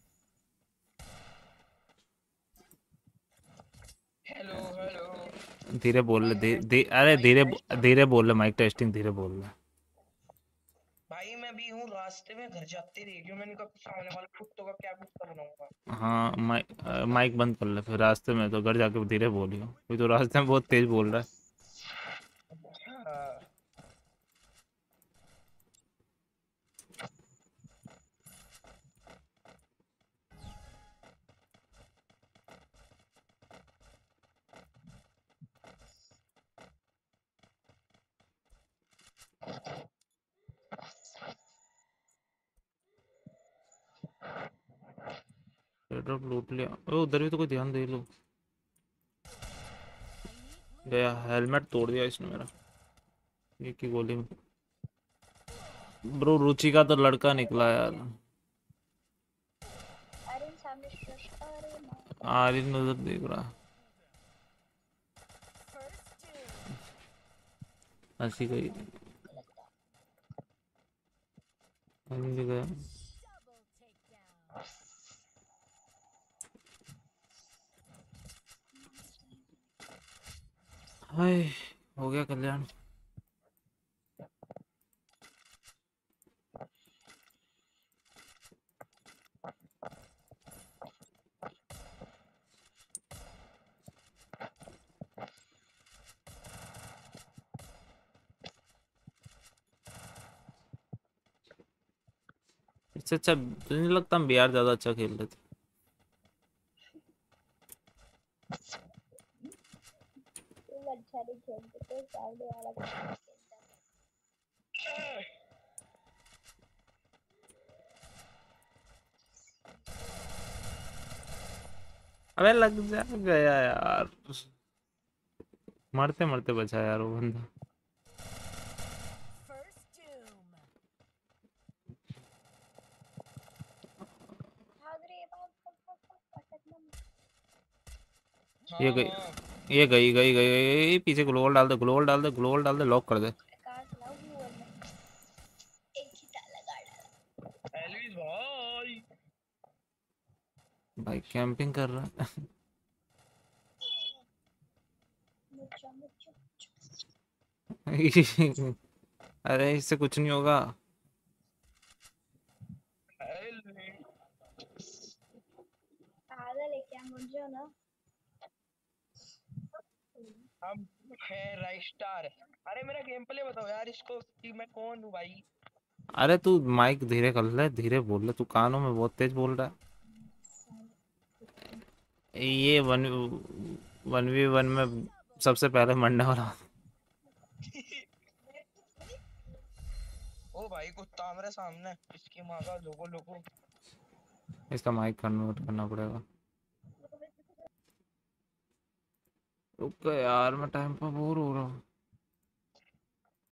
Hello hello. धीरे बोल ले, अरे धीरे धीरे बोल ले, माइक टेस्टिंग, धीरे बोल ले। भाई मैं भी हूँ रास्ते में, घर जाते देख रही हूँ मैंने, कब सामने वाले कुत्तों का क्या कुत्ता बनाऊंगा। हाँ माइक बंद कर ले फिर, रास्ते में तो घर जाके धीरे बोलियो, कोई तो रास्ते में बहुत तेज बोल रहा है। अच्छा ड्रॉप लूट लिया। ओ उधर भी तो कोई ध्यान दे लो। गया, हेलमेट तोड़ दिया इसने मेरा एक ही गोली में। ब्रो रुचि का तो लड़का निकला यार। अरे सामने स्ट्रश, अरे माँ आर्यन उधर देख रहा, हंसी गई। हम भी गया। हाय, हो गया कल्याण। इससे अच्छा तुझे नहीं लगता हम बिहार ज्यादा अच्छा खेल रहे थे? तुम अच्छा नहीं खेलते तो सामने वाला खेलता है। अबे लग जा गया यार। मरते मरते बचा यार वो बंदा। First doom. भाग रे भाग भाग भाग भाग अटकना मत। ये हाँ गई, हाँ ये गई पीछे ग्लोवल डाल दे, ग्लोवल डाल दे, ग्लोवल डाल दे, लॉक कर दे। कार चलाओ ग्लूअल में एक ही डाला गाड़ा। एलविस भाई। भाई कैंपिंग कर रहा है। मुच्चा मुच्चा अरे इससे कुछ नहीं होगा। एलविस पागल है क्या मुझे ना। हम है राइट स्टार। अरे मेरा गेम प्ले बताओ यार इसको कि मैं कौन हूँ भाई। अरे तू माइक धीरे कर ले, धीरे बोल ले, तू कानों में बहुत तेज बोल रहा है। ये 1v1 में सबसे पहले मरने वाला। ओ भाई कुत्ता मेरे सामने, इसकी माँ का लोगो लोगो। इसका माइक कन्वर्ट करना पड़ेगा। रुक यार, मैं टाइम पर बोर हो रहा हूँ।